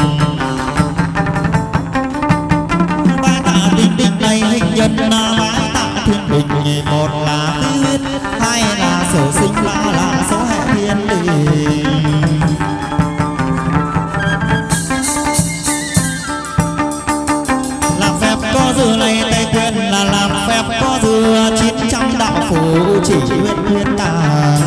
Ba tạ đinh đinh này hình nhân ba tạ thiên bình một là khí huyết hai là sổ sinh ba là số hệ thiên đình. Dư này tay quyền là làm phép có dư 900 đạo phủ chỉ huyết huyết tàng.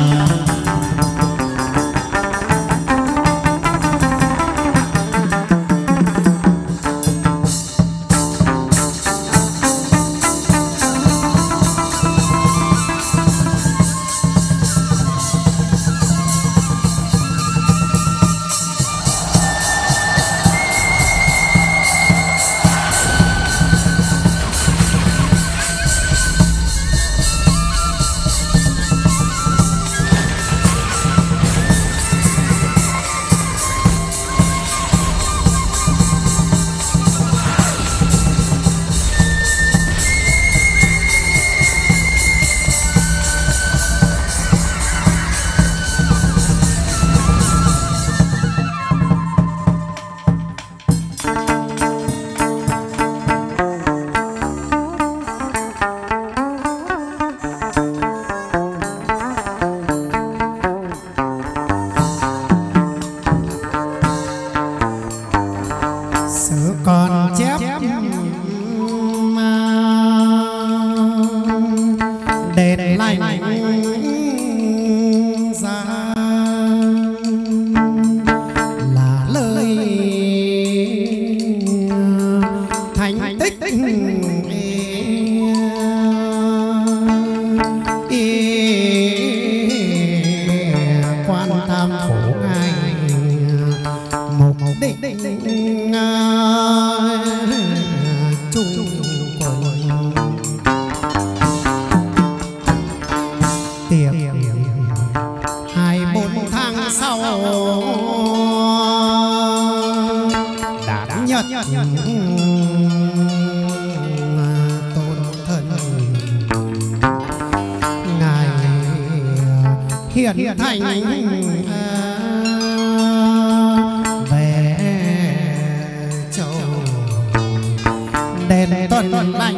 Hiện thành về châu đèn tuần lành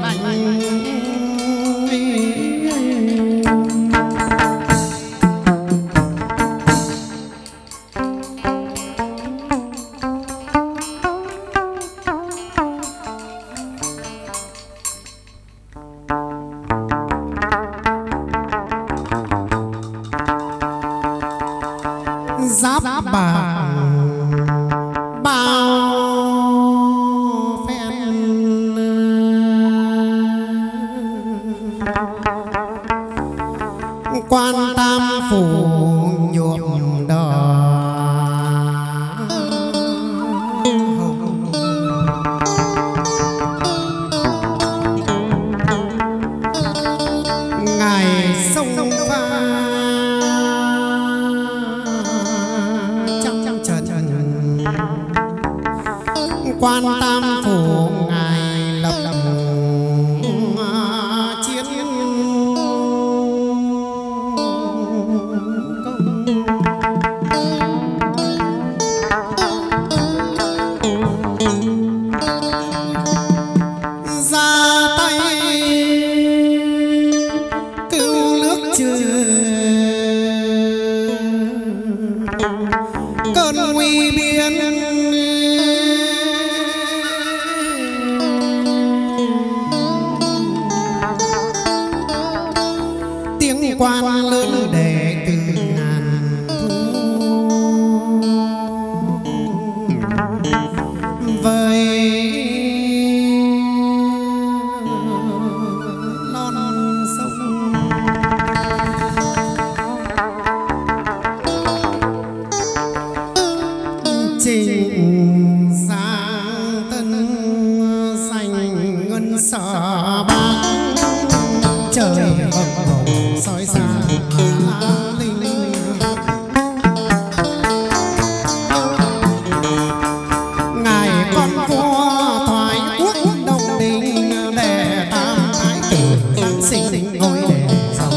giáp bạc bao phen quan tam phủ nhuộm đỏ ngày sông pha quan tam phủ ngài lập chiến ra tay cứu nước trừ cơn nguy biến. Tiếng quan lớn để từ ngàn thu với non sông. Trình Giang Tân dành ngân sở bạc trời hồng hồng soi sáng linh linh. Ngài con vua thoái quốc Đông Đình để tam thái tử giáng sinh ngôi đền sống.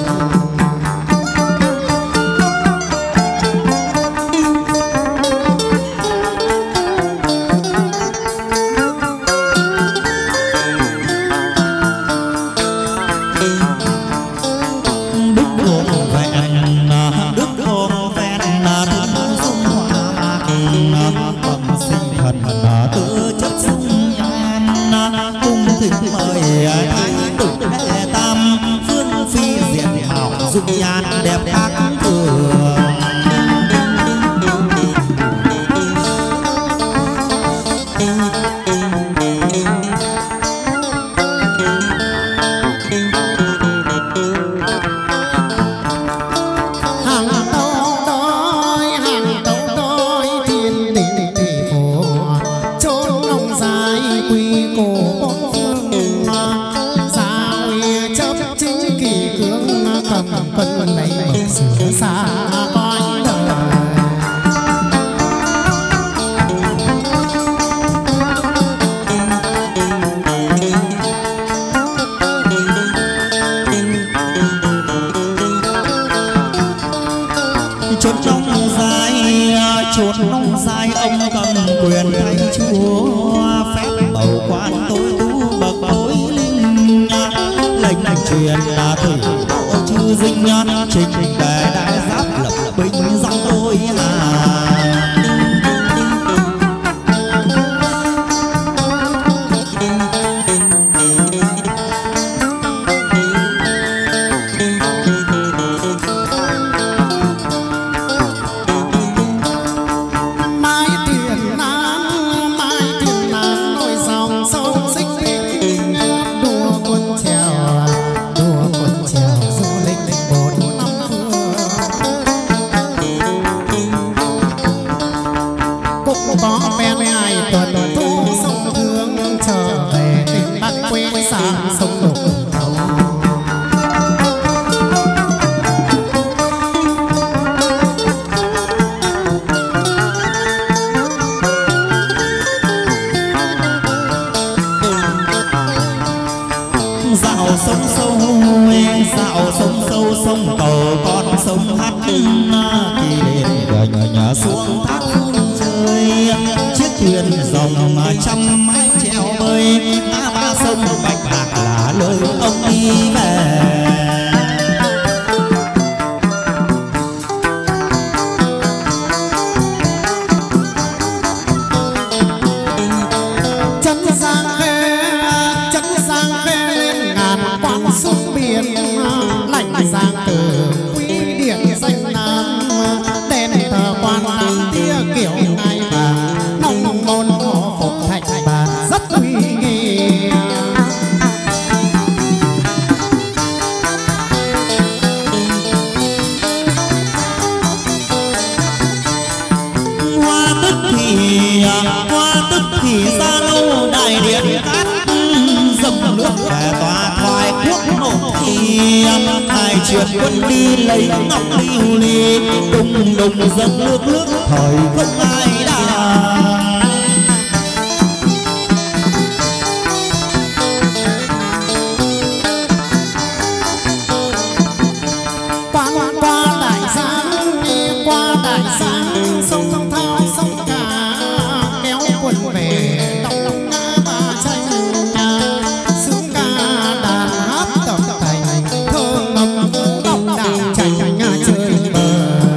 Tự chất dung nhan cung thỉnh mời thái tử đệ tam phương phi diện hảo dung nhan đẹp khác thường. Quân lấy bậc sửa xa cõi đời. Chốn nông dài ông cầm quyền thay chúa phép bầu quan tối tú bậc tối linh lệnh truyền thủy chư dinh trình về đại giáp lập binh dòng tôi Mai tiền nán nổi dòng sâu xích đua quân trèo du lịch 4 năm cũng có ven ngày tuần thu sông Thương trở về tỉnh Bắc quê sang sông Lục Thầu. dạo sông sâu sông cầu con sông hát kỳ đền nhỏ xuống thác phương trời chiếc thuyền dòng mà trăm mái treo bơi ngã ba sông bạch bạc là lời ông đi về. Sông biển lạnh giang từ quý điện danh nam đền thờ quan nam tia kiểu ngai vàng nông môn hộ phục thạch bàn rất uy nghi. Hoa tức thì ra lâu đại điện cát dòng nước về tòa thoại quốc nổ thì hai chuyện quân đi lấy ngọc lưu ly đùng đùng dâng nước thời không ai đà. lại sang sông Thao sông Cả kéo quần về đong ngã ba tranh sướng ca đàn hát tập thành thơ ngầm đọc đạo tranh chơi bời.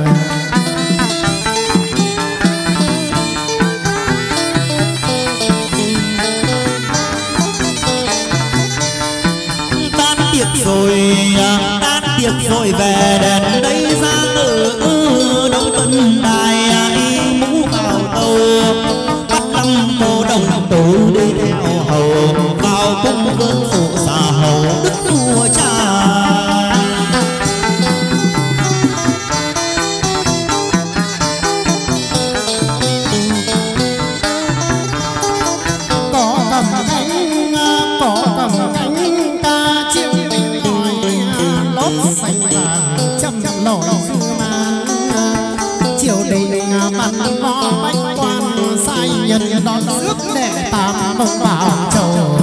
Tan tiệc rồi về đèn đây ra ngự đấu tân đài mũ vào tàu bắt năm cô đồng tù đi theo hầu vào cung vương phụ xà hầu đức vua cha. xanh vàng trăm nổi dư mang triều đình bắn võ bách quan sai nhân đón rước để tam bông vào chầu.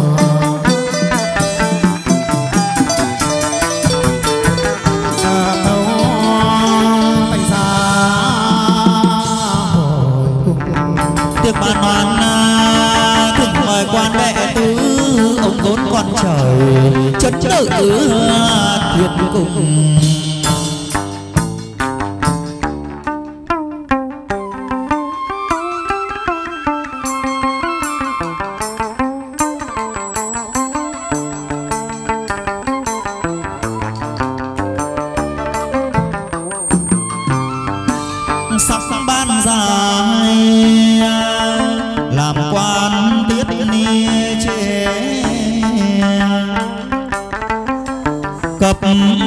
Tiệc bàn hoàn thỉnh mời quan đệ tứ ông vốn con trời chất tử thuyết cùng. Sắc ban dài làm quan tiết ni chế cập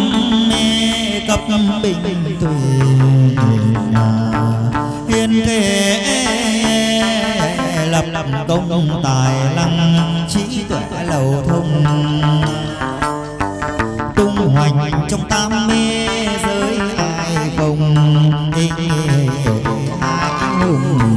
bình tùy hiền thế lập công tài lăng trí tuệ lầu thông tung hoành trong tam mê giới ai không ai hùng.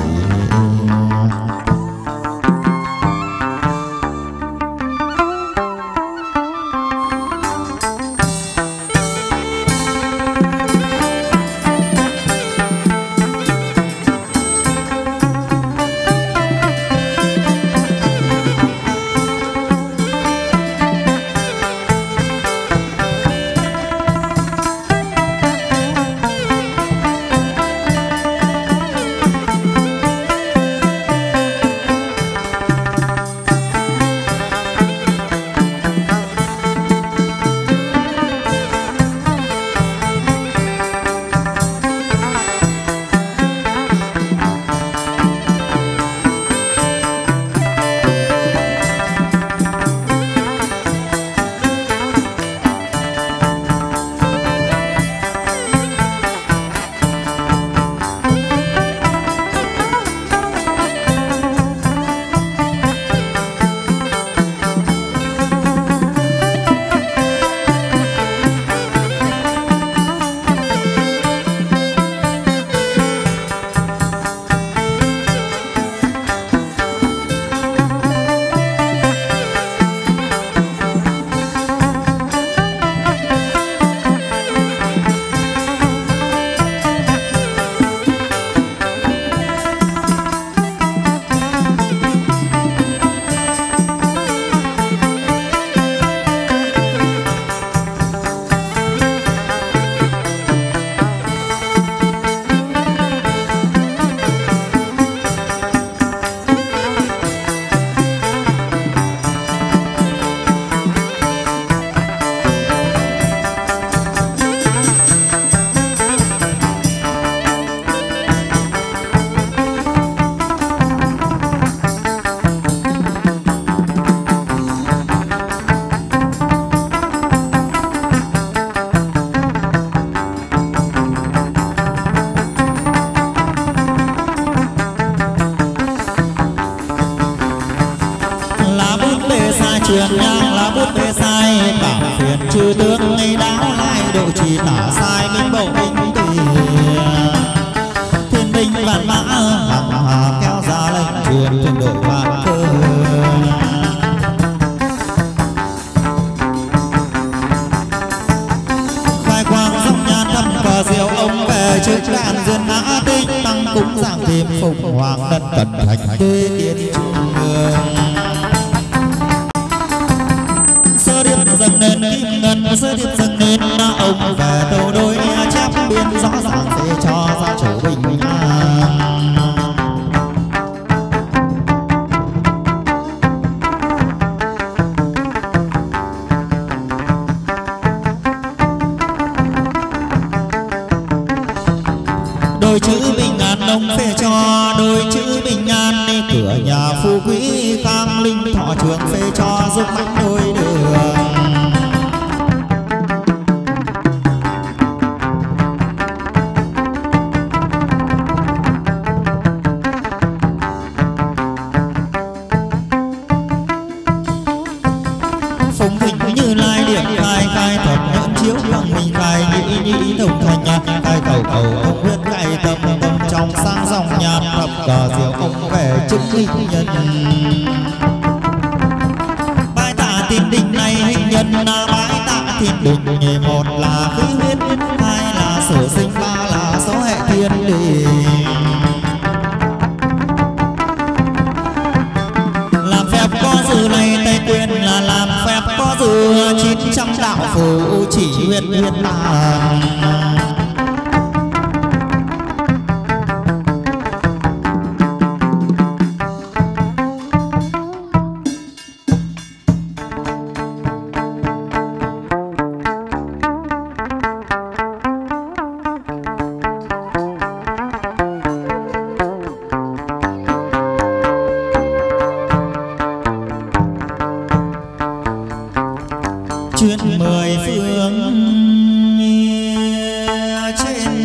Truyền nhang lá bút bê sai bảo phiền chư tướng ngây đáo lai độ trì tả sai minh bộ binh tùy thiên binh vạn mã hằng hà kéo ra lệnh truyền quân đội vạn cơ khai quang dòng nhan thăm cờ diệu ông về trước đàn duyên ngã tinh tăng cúng giảng thêm phụng hoàng đất cẩn thạch kê tiên trung đường sơ điệp dâng lên kim ngân sơ điệp dâng lên ông về đầu đôi chép biên rõ ràng để cho gia chủ bình an. Đôi chữ bình an ông phê cho đôi chữ bình an đi cửa nhà phú quý khang linh thọ trường phê cho giúp bánh đôi đường phùng thịnh như lai điểm khai khai thuật nhẫn chiếu bằng mình khai nhĩ nhĩ thông thành khai cầu cầu ông huyết khai tâm tâm trong sáng dòng nhạt thập cờ diệu ông về chứng linh nhân bái tạ thiên đình này hình nhân bái tạ thiên đình nhì một là khí huyết hai là sở sinh ba là số hệ thiên đình làm phép có dư này tây quyền là làm phép có dư 900 đạo phù chỉ huyết huyết tàn chuyến mười phương trên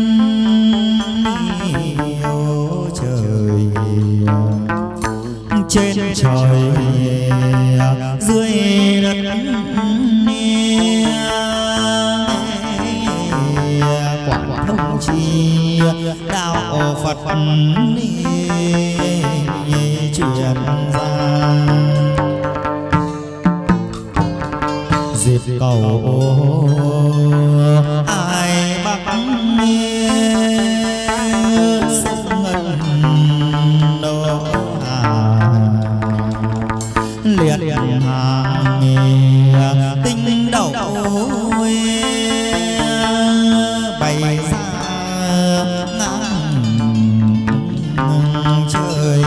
trời trên trời dưới đất quảng thông chi đạo Phật truyền ra diệt cầu ai bắc sông ngân đô hà liệt hàng tinh đầu bày ra ngang trời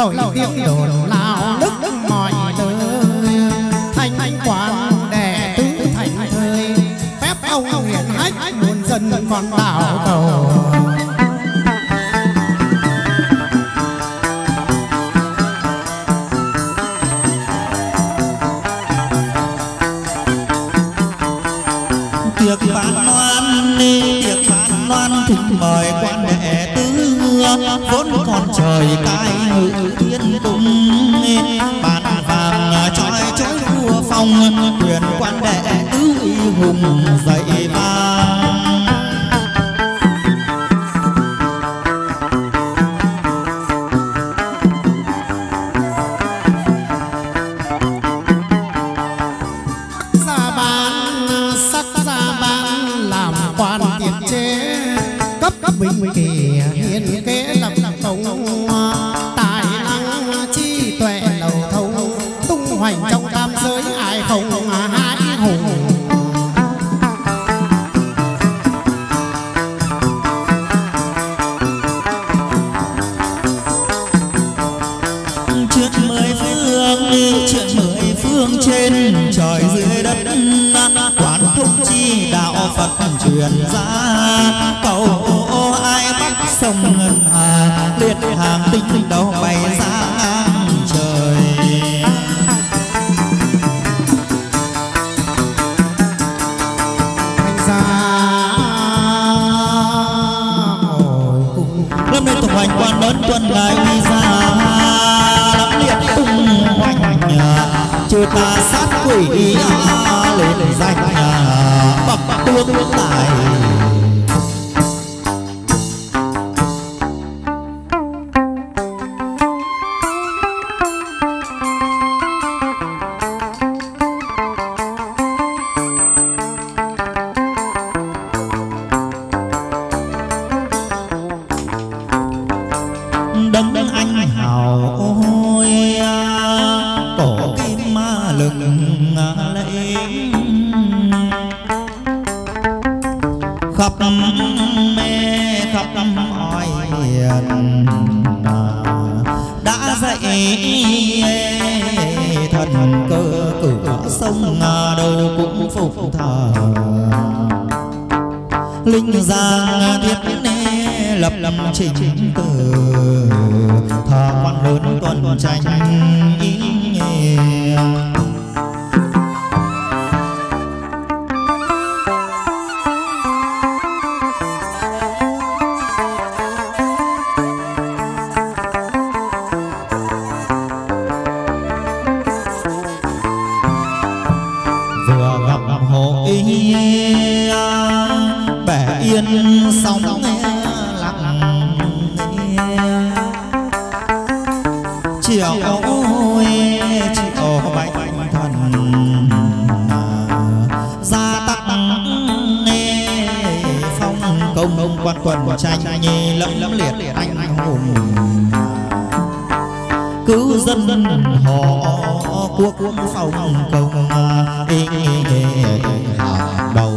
lội tiếng đồn lao đức mọi nơi thanh quán đệ tứ thành thời phép ông hiển hách muôn dân còn đảo cầu. tiệc bán loan đi tiệc bán loan thỉnh mời quan đệ tứ vốn còn trời cai ngự thiên cung bàn vàng trói chói vua phong quyền quan đệ tứ uy hùng dậy vang. Bình kỳ hiền kế lập công tài năng trí tuệ lầu thông tung hoành trong tam giới ai không hãi hùng. Chuyện mười phương trên trời dưới đất quán thông chi đạo Phật truyền ra cầu ai bắt sông ngân hà liệt hàng tinh đầu bay ra trời. Lâm đây thuộc hoành quan lớn tuần đại uy ra lắm liệt tung hoành trừ tà sát quỷ lên danh bậc tướng tài. Đấng anh hào ôi cổ kim ma lừng lẫy khắp mê khắp oai hiền đã dạy thần cơ cửa sông đâu cũng phục thờ linh giang thiết lập trình từ thờ quan lớn tuần tranh ý nghĩa. Vừa gặp hội bẻ yên sóng chiều ôi chiều bạch thần gia tắc phong công quan quần tranh nhi lẫm liệt anh hùng cứu dân họ quốc phong công đầu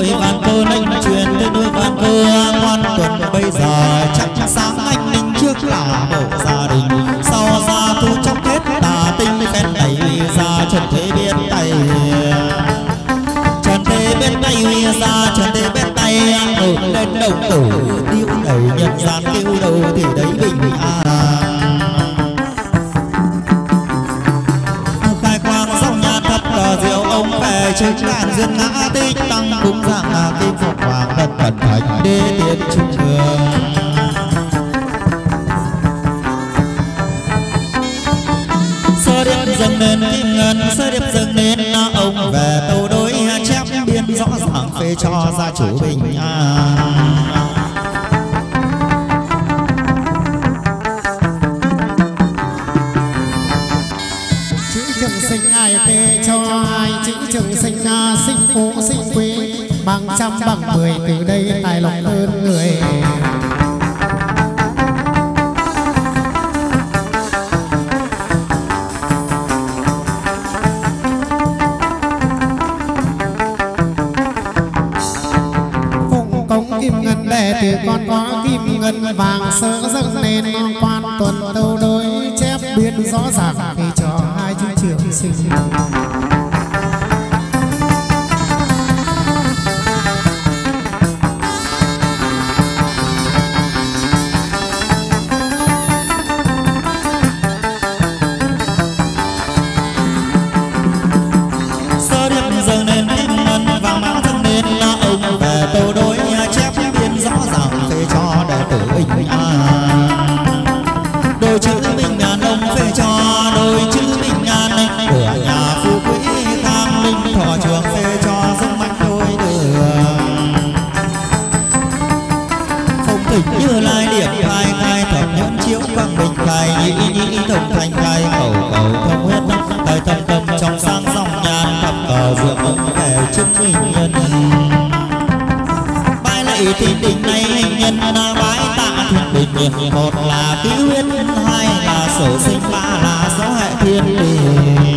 đội vạn cơ lệnh truyền tới đôi vạn cơ ngoan tuần bây giờ chắc sáng anh ninh trước là bộ gia đình sau ra thu chóc hết tà tinh phen đẩy ra trần thế biết tay trần thế biết tay huy ra trần thế biết tay nổi lên đầu tử tiêu đẩy nhân gian kêu đầu thì đấy bình an khai quang dòng nhà thập cờ diệu ông về trước đàn duyên ngã tích tăng cúng dạng kim phục hoàng đất cẩn thành đế tiến trung ương sơ điệp dâng lên kim ngân sơ điệp dâng lên ông về tâu đối chép biên rõ ràng phê cho gia chủ bình an sinh ai phê cho ai chữ trường sinh sinh phú sinh quý bằng trăm bằng 10 từ đây tài lộc hơn người phụng cống kim ngân để từ con có kim ngân vàng sỡ dâng lên quan tuần tâu đối chép biên rõ ràng vì cho hai chữ trường sinh sơ điệp dâng lên kim ngân vàng mã dâng lên ông về tâu đối chép biên rõ ràng phê cho đệ tử bình an đôi chữ bình an ông phê cho đôi chữ bình an của nhà phú quý khang linh thọ trường phê cho dân mạnh đôi đường phong thịnh như lai điệp khai khai thập nhẫn chiếu quang bình khai nhị nhị thông thành khai cầu cầu thông huyết tài tâm tâm trong sáng dòng nhàn thập cờ dược ông về chứng minh nhân bái lạy thiên đình này hình nhân bái tạ thiên đình một là cứu huyết hai là sổ sinh ba là số hệ thiên đình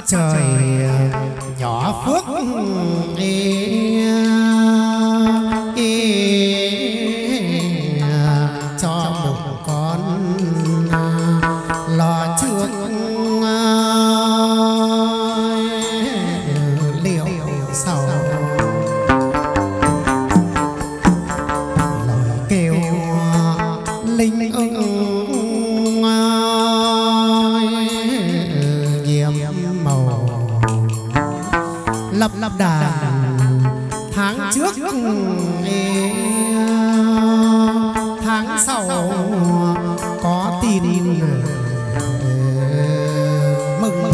trời nhỏ phước cho một con lò trước liệu sau lời kêu linh diệm màu lấp đàn tháng trước tháng sau có tin mừng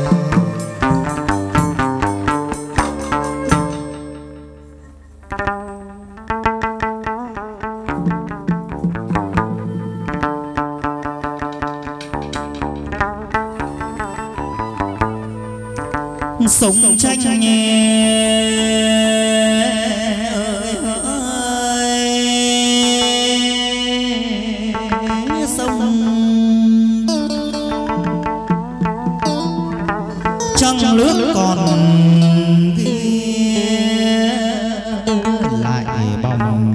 sống tranh trăng nước còn ghi lại bóng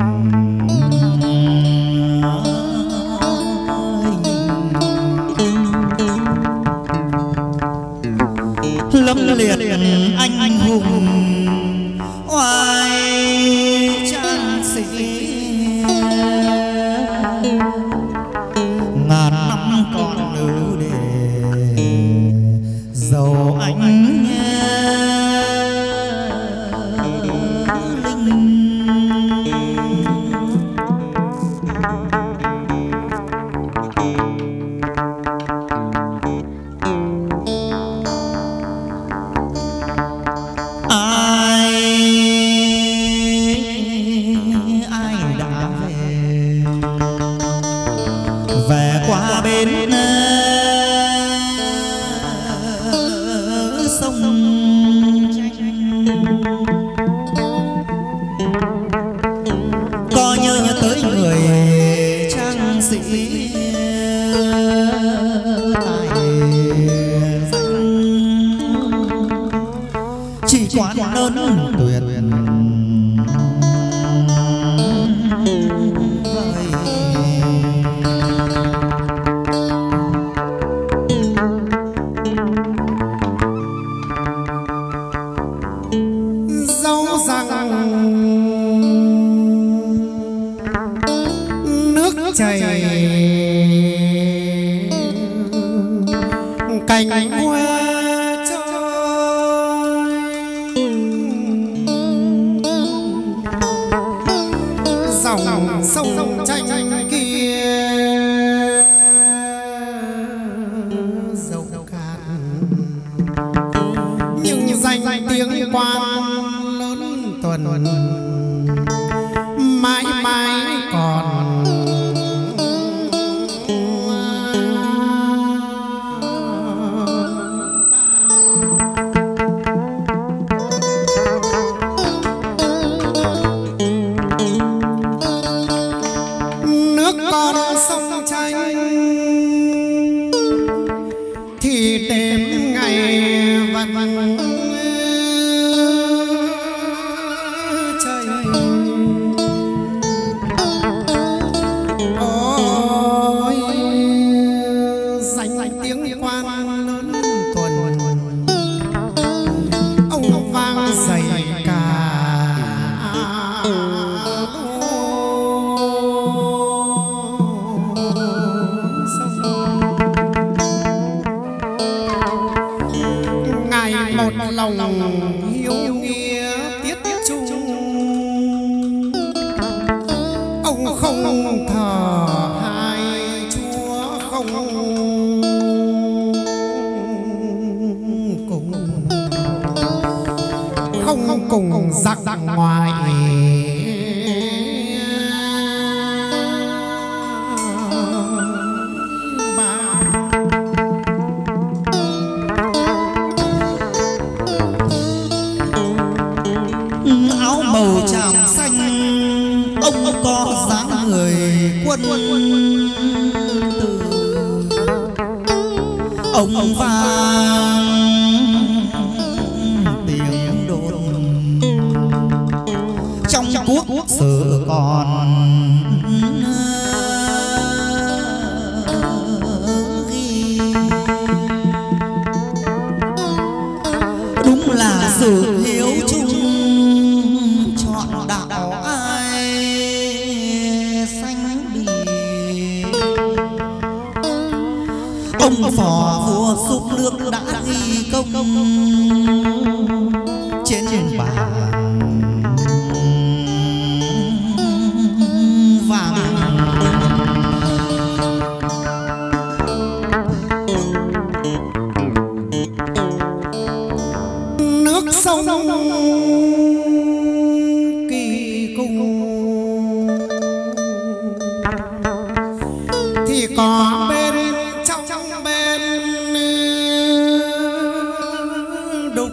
lâm liệt anh hùng oai trang sĩ ngàn năm còn lưu để dầu anh về qua bên sông có nhớ tới người trang sĩ tài danh chỉ quán lớn tuyệt dẫu rằng nước chảy cành hoa trôi dòng sông tranh kia dẫu cạn nhưng danh tiếng quan lớn tuần mãi mãi còn nước con sông tranh thì đêm ngày vặn trời ôi danh tiếng quan lớn tuần ông vang dày cả ngài một lòng hiếu nghĩa tiết chung ông không thờ hai chúa không cùng giặc ngoài áo màu tràm xanh ông có dáng người quân tử ông vang sự còn ghi. Đúng là sự hiếu chung chọn đạo ai sánh bì. Ông phò vua xúc nước đã ghi công trên bàn vàng. Nước sông kỳ cung thì có bên trong bên đục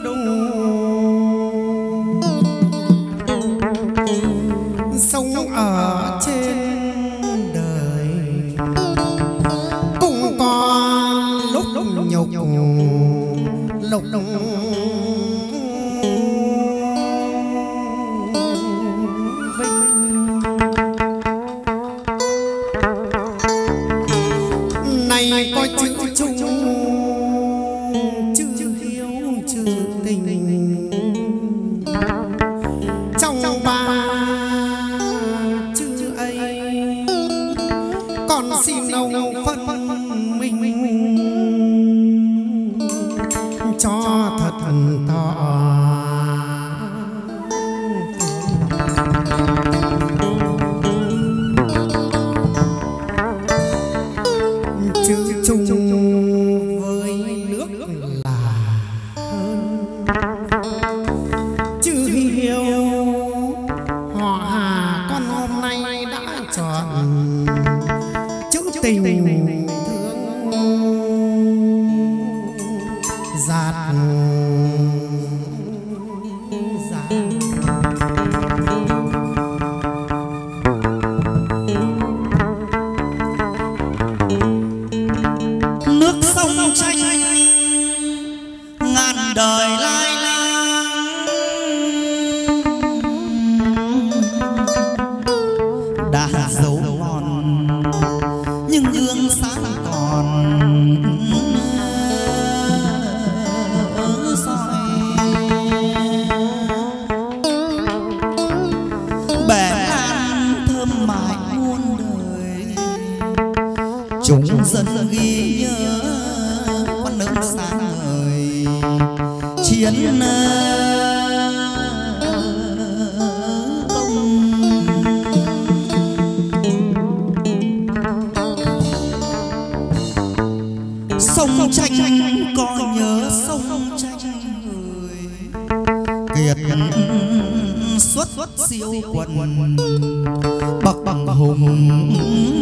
sông ở trên đời cũng có lúc nhục lục này có chữ chung chữ hiếu chữ tình trong ba chữ ấy, còn xin ông phân minh cho thật tỏ. Chữ chung với nước là hơn, chữ hiếu họ Hà con hôm nay đã chọn chữ tình thương dạt nước sông tranh ngàn đời lai lang, đã dấu mòn nhưng gương sáng còn soi. Bẻ lan thơm mãi muôn đời, chúng dân ghi nhớ con nước sáng ngời chiến công. Sông tranh có nhớ sông tranh người kiệt xuất siêu quần bậc bằng hùng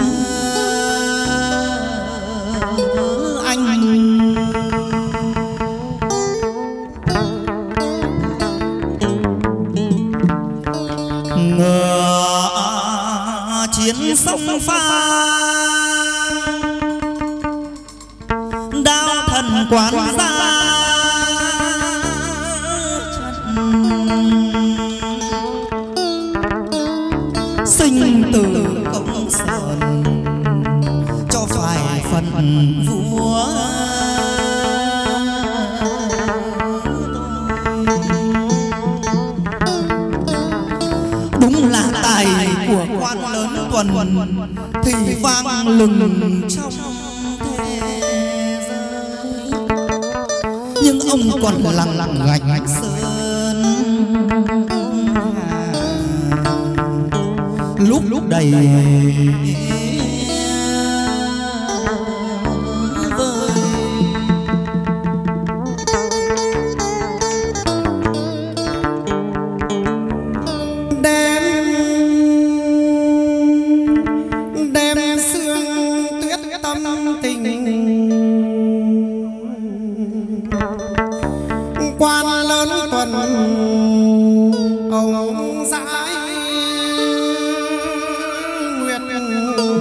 anh. Ngựa chiến sông pha đao thần quán ra sinh tử công sơn cho phải phần vua. Đúng là tài của quan lớn tuần thì vang lừng trong thế giới, nhưng ông còn lặng gạch sơn lúc đầy quan lớn tuần ông dãi nguyệt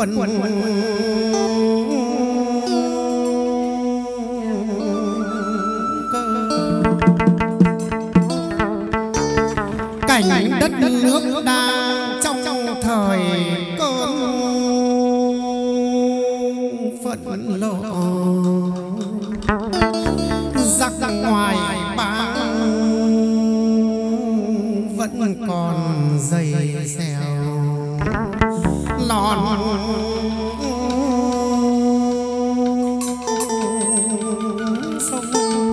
quần cảnh đất nước đang trong thời cơn phẫn nộ, giặc ngoài bang vẫn còn dày xèo lòn sông,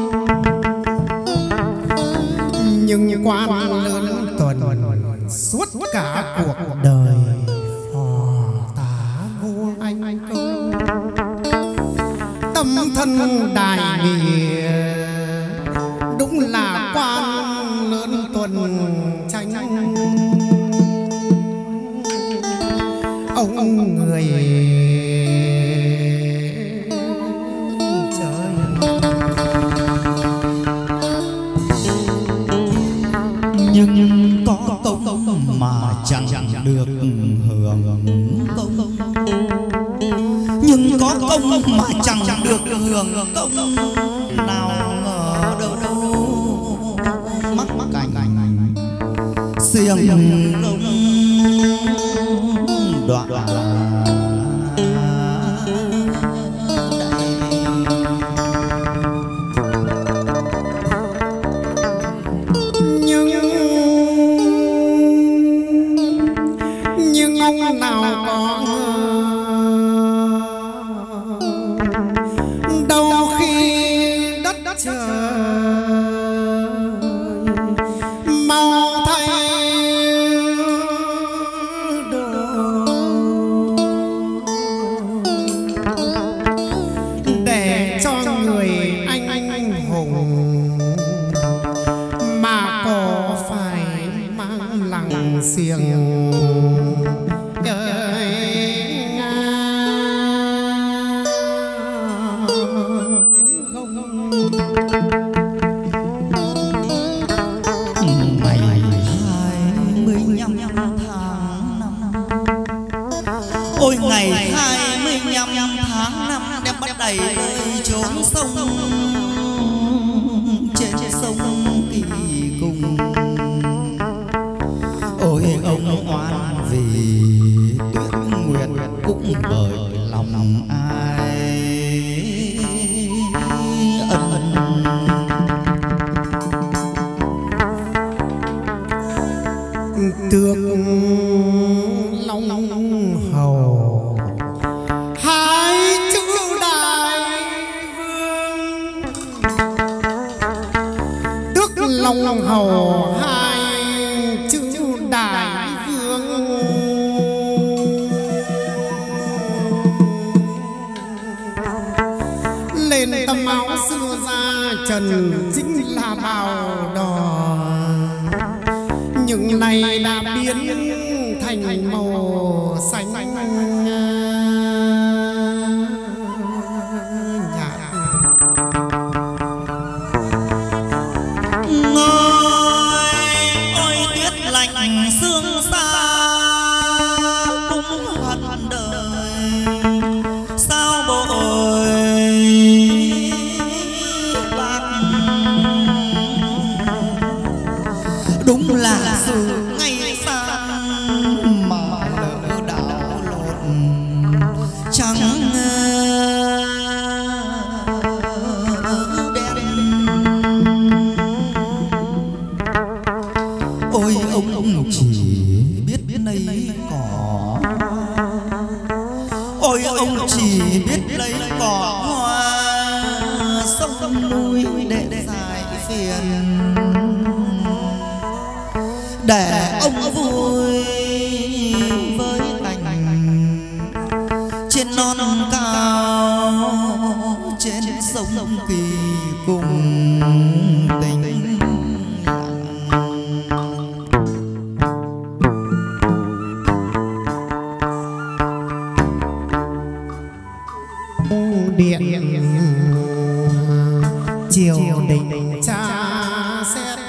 nhưng quan lớn tuần suốt cả cuộc đời phò tá vua anh công, tâm thân đại nghĩa đúng là quan lớn tuần tranh. Ông người trời nhưng có công mà chẳng được hưởng công, nhưng có công mà chẳng được hưởng công, nào ngờ đâu mắc cảnh xiềng công đoạn nhưng ông nào có đâu khi đất trời mau thay đổi để cho người anh hùng mà có phải mang lặng xiềng ôi ngày 25 tháng 5 đem bắt đầy lời trốn sông trên sông Kỳ Cùng. Ôi ông oan vì tuyết nguyệt cũng bởi lòng ai ân tước long hầu hai chữ đại vương, tước long hầu hai chữ đại vương, lên tấm áo xưa ra trần chính là bào đỏ, nhưng nay đã biến thành màu xanh nhạt. Ôi tuyết lạnh sương xa cũng hận đời sao bội bạc, đúng là sự ngay xa mà lỡ đảo lột trắng đen. Ôi ông chỉ biết lấy cỏ, ôi ông chỉ biết lấy cỏ hoa sông núi để giải phiền, để ông vui với cảnh trên non cao trên sông Kỳ Cùng tình điện triều đình tra xét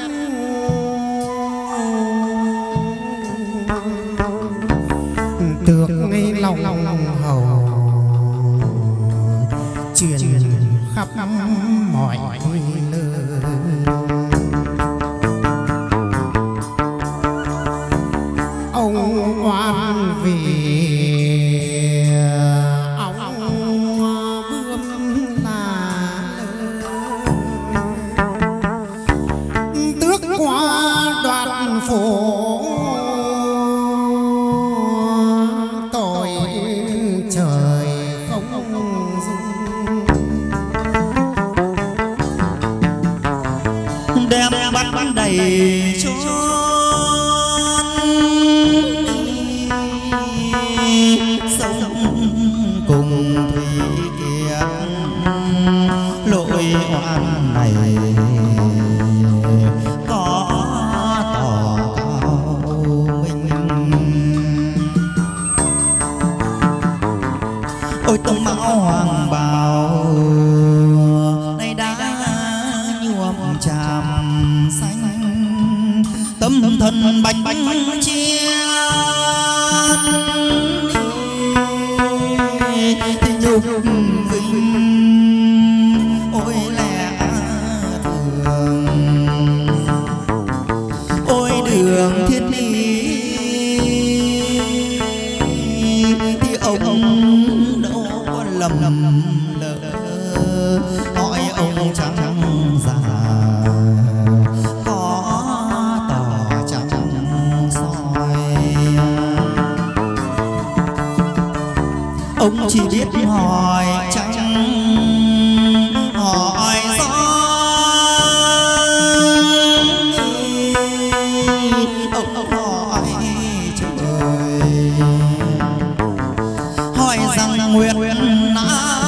tước ngay lòng khắp mọi nơi. Ông oan vì ông bướm là tước qua đoạt phố tội trời không dung, đem bắt đầy chốn sống cùng thủy kiệt. Lỗi oan này có tỏ cao minh. Ôi tông mão hoàng bào nay đã nhuộm tràm xanh, tâm thần bạch bạch chiên thì nhục vinh. Ôi lẽ thường, ôi đường thiết lý thì ông đâu có lầm lỡ. Hỏi ông chẳng già có tỏ chẳng soi. Ông chỉ biết hỏi chẳng hỏi rõ. Ông hỏi trời, hỏi rằng nguyện nào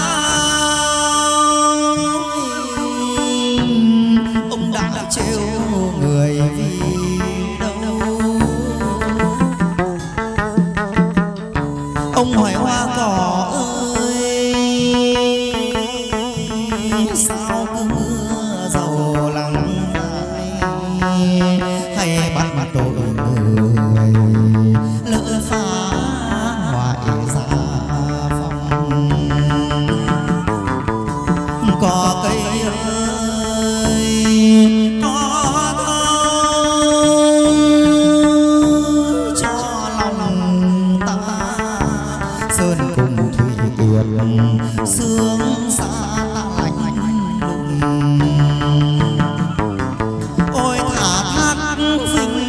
ông đã trêu người vì đâu. Ông hỏi hoa cỏ ơi, sao cứ mưa dầu lắng ai, hay bắt mặt tội người lỡ phá hoại gia phong. Có cây ơi có thơ cho lòng ta, sơn cùng thủy kiệt sương xa lạnh lùng. Ôi thả thác vinh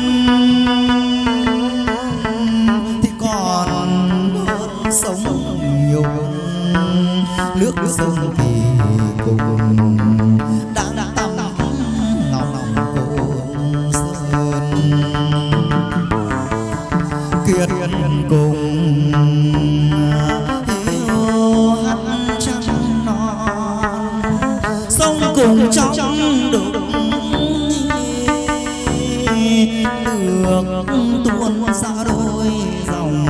thì còn hơn sống nhục. Nước sông thì cùng đang tắm ngọc cồn sơn. Kiệt cùng hiu hắt trăng non, sông cùng trong đục nước tuôn ra đôi dòng.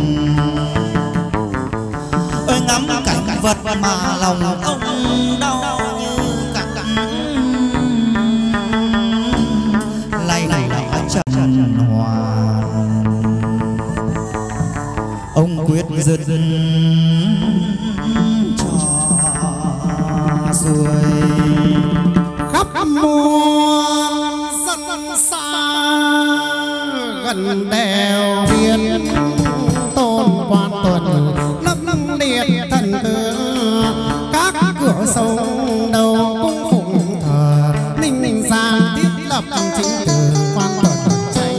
Ơi ngắm cảnh vật mà lòng ông đau như cặn, lay lay trần hoàn. Ông quyết dứt cho xuôi khắp muôn dân xa gần đèo biên. Tôn quan tuần lấp điện thần tử, các cửa sông đầu cũng phụng thờ. Ninh Giang thiết lập chính từ quan tuần cháy.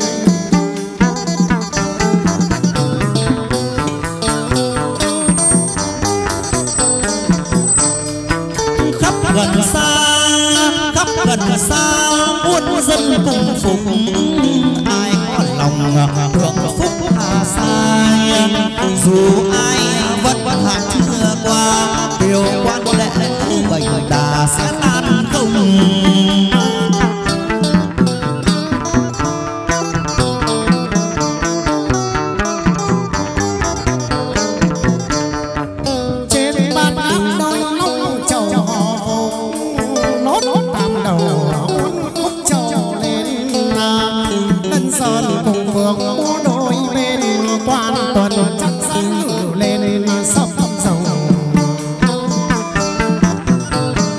Khắp gần xa muôn dân cùng phục, ai có lòng hưởng phúc hà sai. Dù ai vất vả chưa qua, điều quan lệ bệnh đà sẽ tan không. Trên bàn ăn đôi nông trầu nốt tam đầu khúc trầu lên. Tân Sơn cùng vượng múa đôi bên, quan tuần chắc sẵn lên sắp dầu.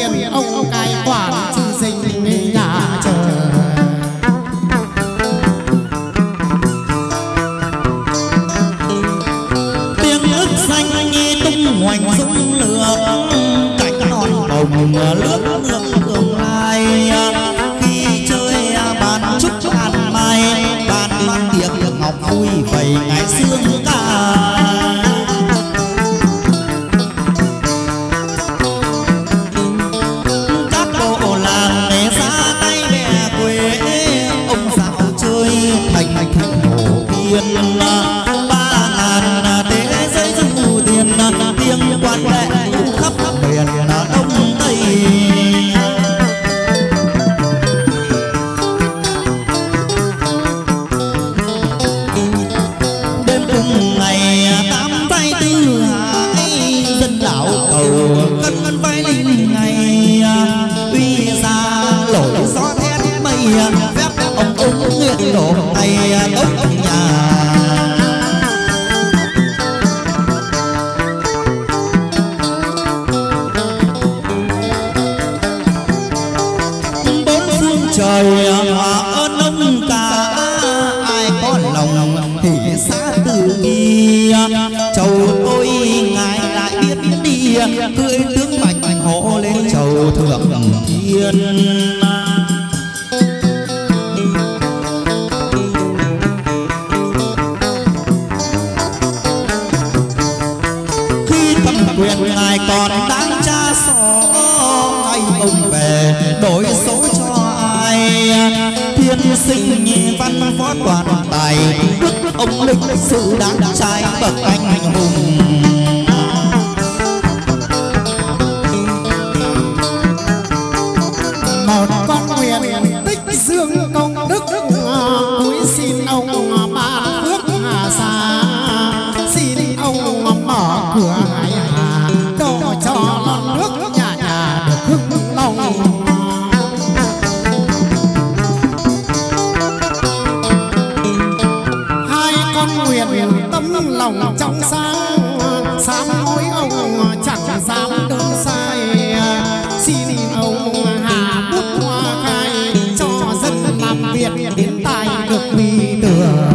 nguyện ông cai quản chư sinh nhà chờ. Tiếng ức xanh tung hoành súng lửa, cánh non hồng lướt nước tương lai. Khi chơi bàn trúc ăn mai, bàn mang tiệc ngọc vui vầy ngày xương ca. Các bộ làng để ra tay bè quê, ông dạo chơi thành hồ biên. 3.000 tế giấy du tiền, tiếng quan lệ khắp miền đông tây. Đêm cùng ngày 8 tay tư hải, dân đảo cầu cân vai linh ngày. Uy ra lội gió thét mây, phép ông nguyện đổ tay tốt nhà. Trời hòa ơn ông cả, ai có lòng thì xã từ nghi. Chầu tôi ngài lại biết đi, cưỡi tướng bạch hổ lên chầu thượng thiên. Khi thẩm quyền ngài còn đang tra xó, ngay ông về đổi số cho thiên sinh văn võ toàn tài, đức ông lịch sự đáng trai bậc anh hùng. Một con nguyện tích dương công đức, cúi xin ông ban phước hà xa. Xin ông mở cửa hải hà, đổ cho lon nước nhà nhà được hưng long. Tâm lòng trong sáng, sám hối ông chẳng dám đơn sai. Xin ông hạ bút hoa khai, cho dân làm việc đến tài được vì tựa.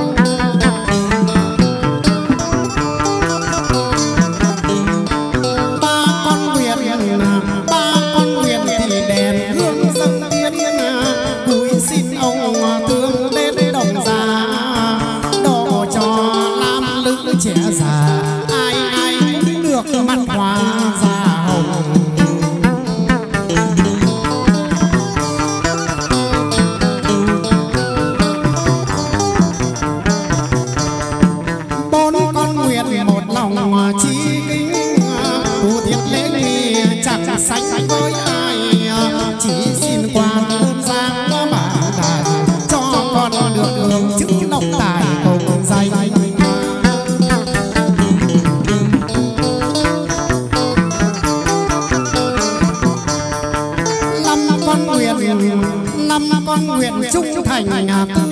Ba con nguyện thì đèn hương dâng tiến, cúi xin ông thương đến đồng già, trẻ già ai ai cũng được mặt hoa già hồng. Bốn con nguyện một lòng chí kính, tu thiện lễ nghi chẳng sánh với ai. Chỉ xin quan đơn giang có bản đàn, cho con được hưởng chữ độc tài cùng danh. 5 con nguyện trung thành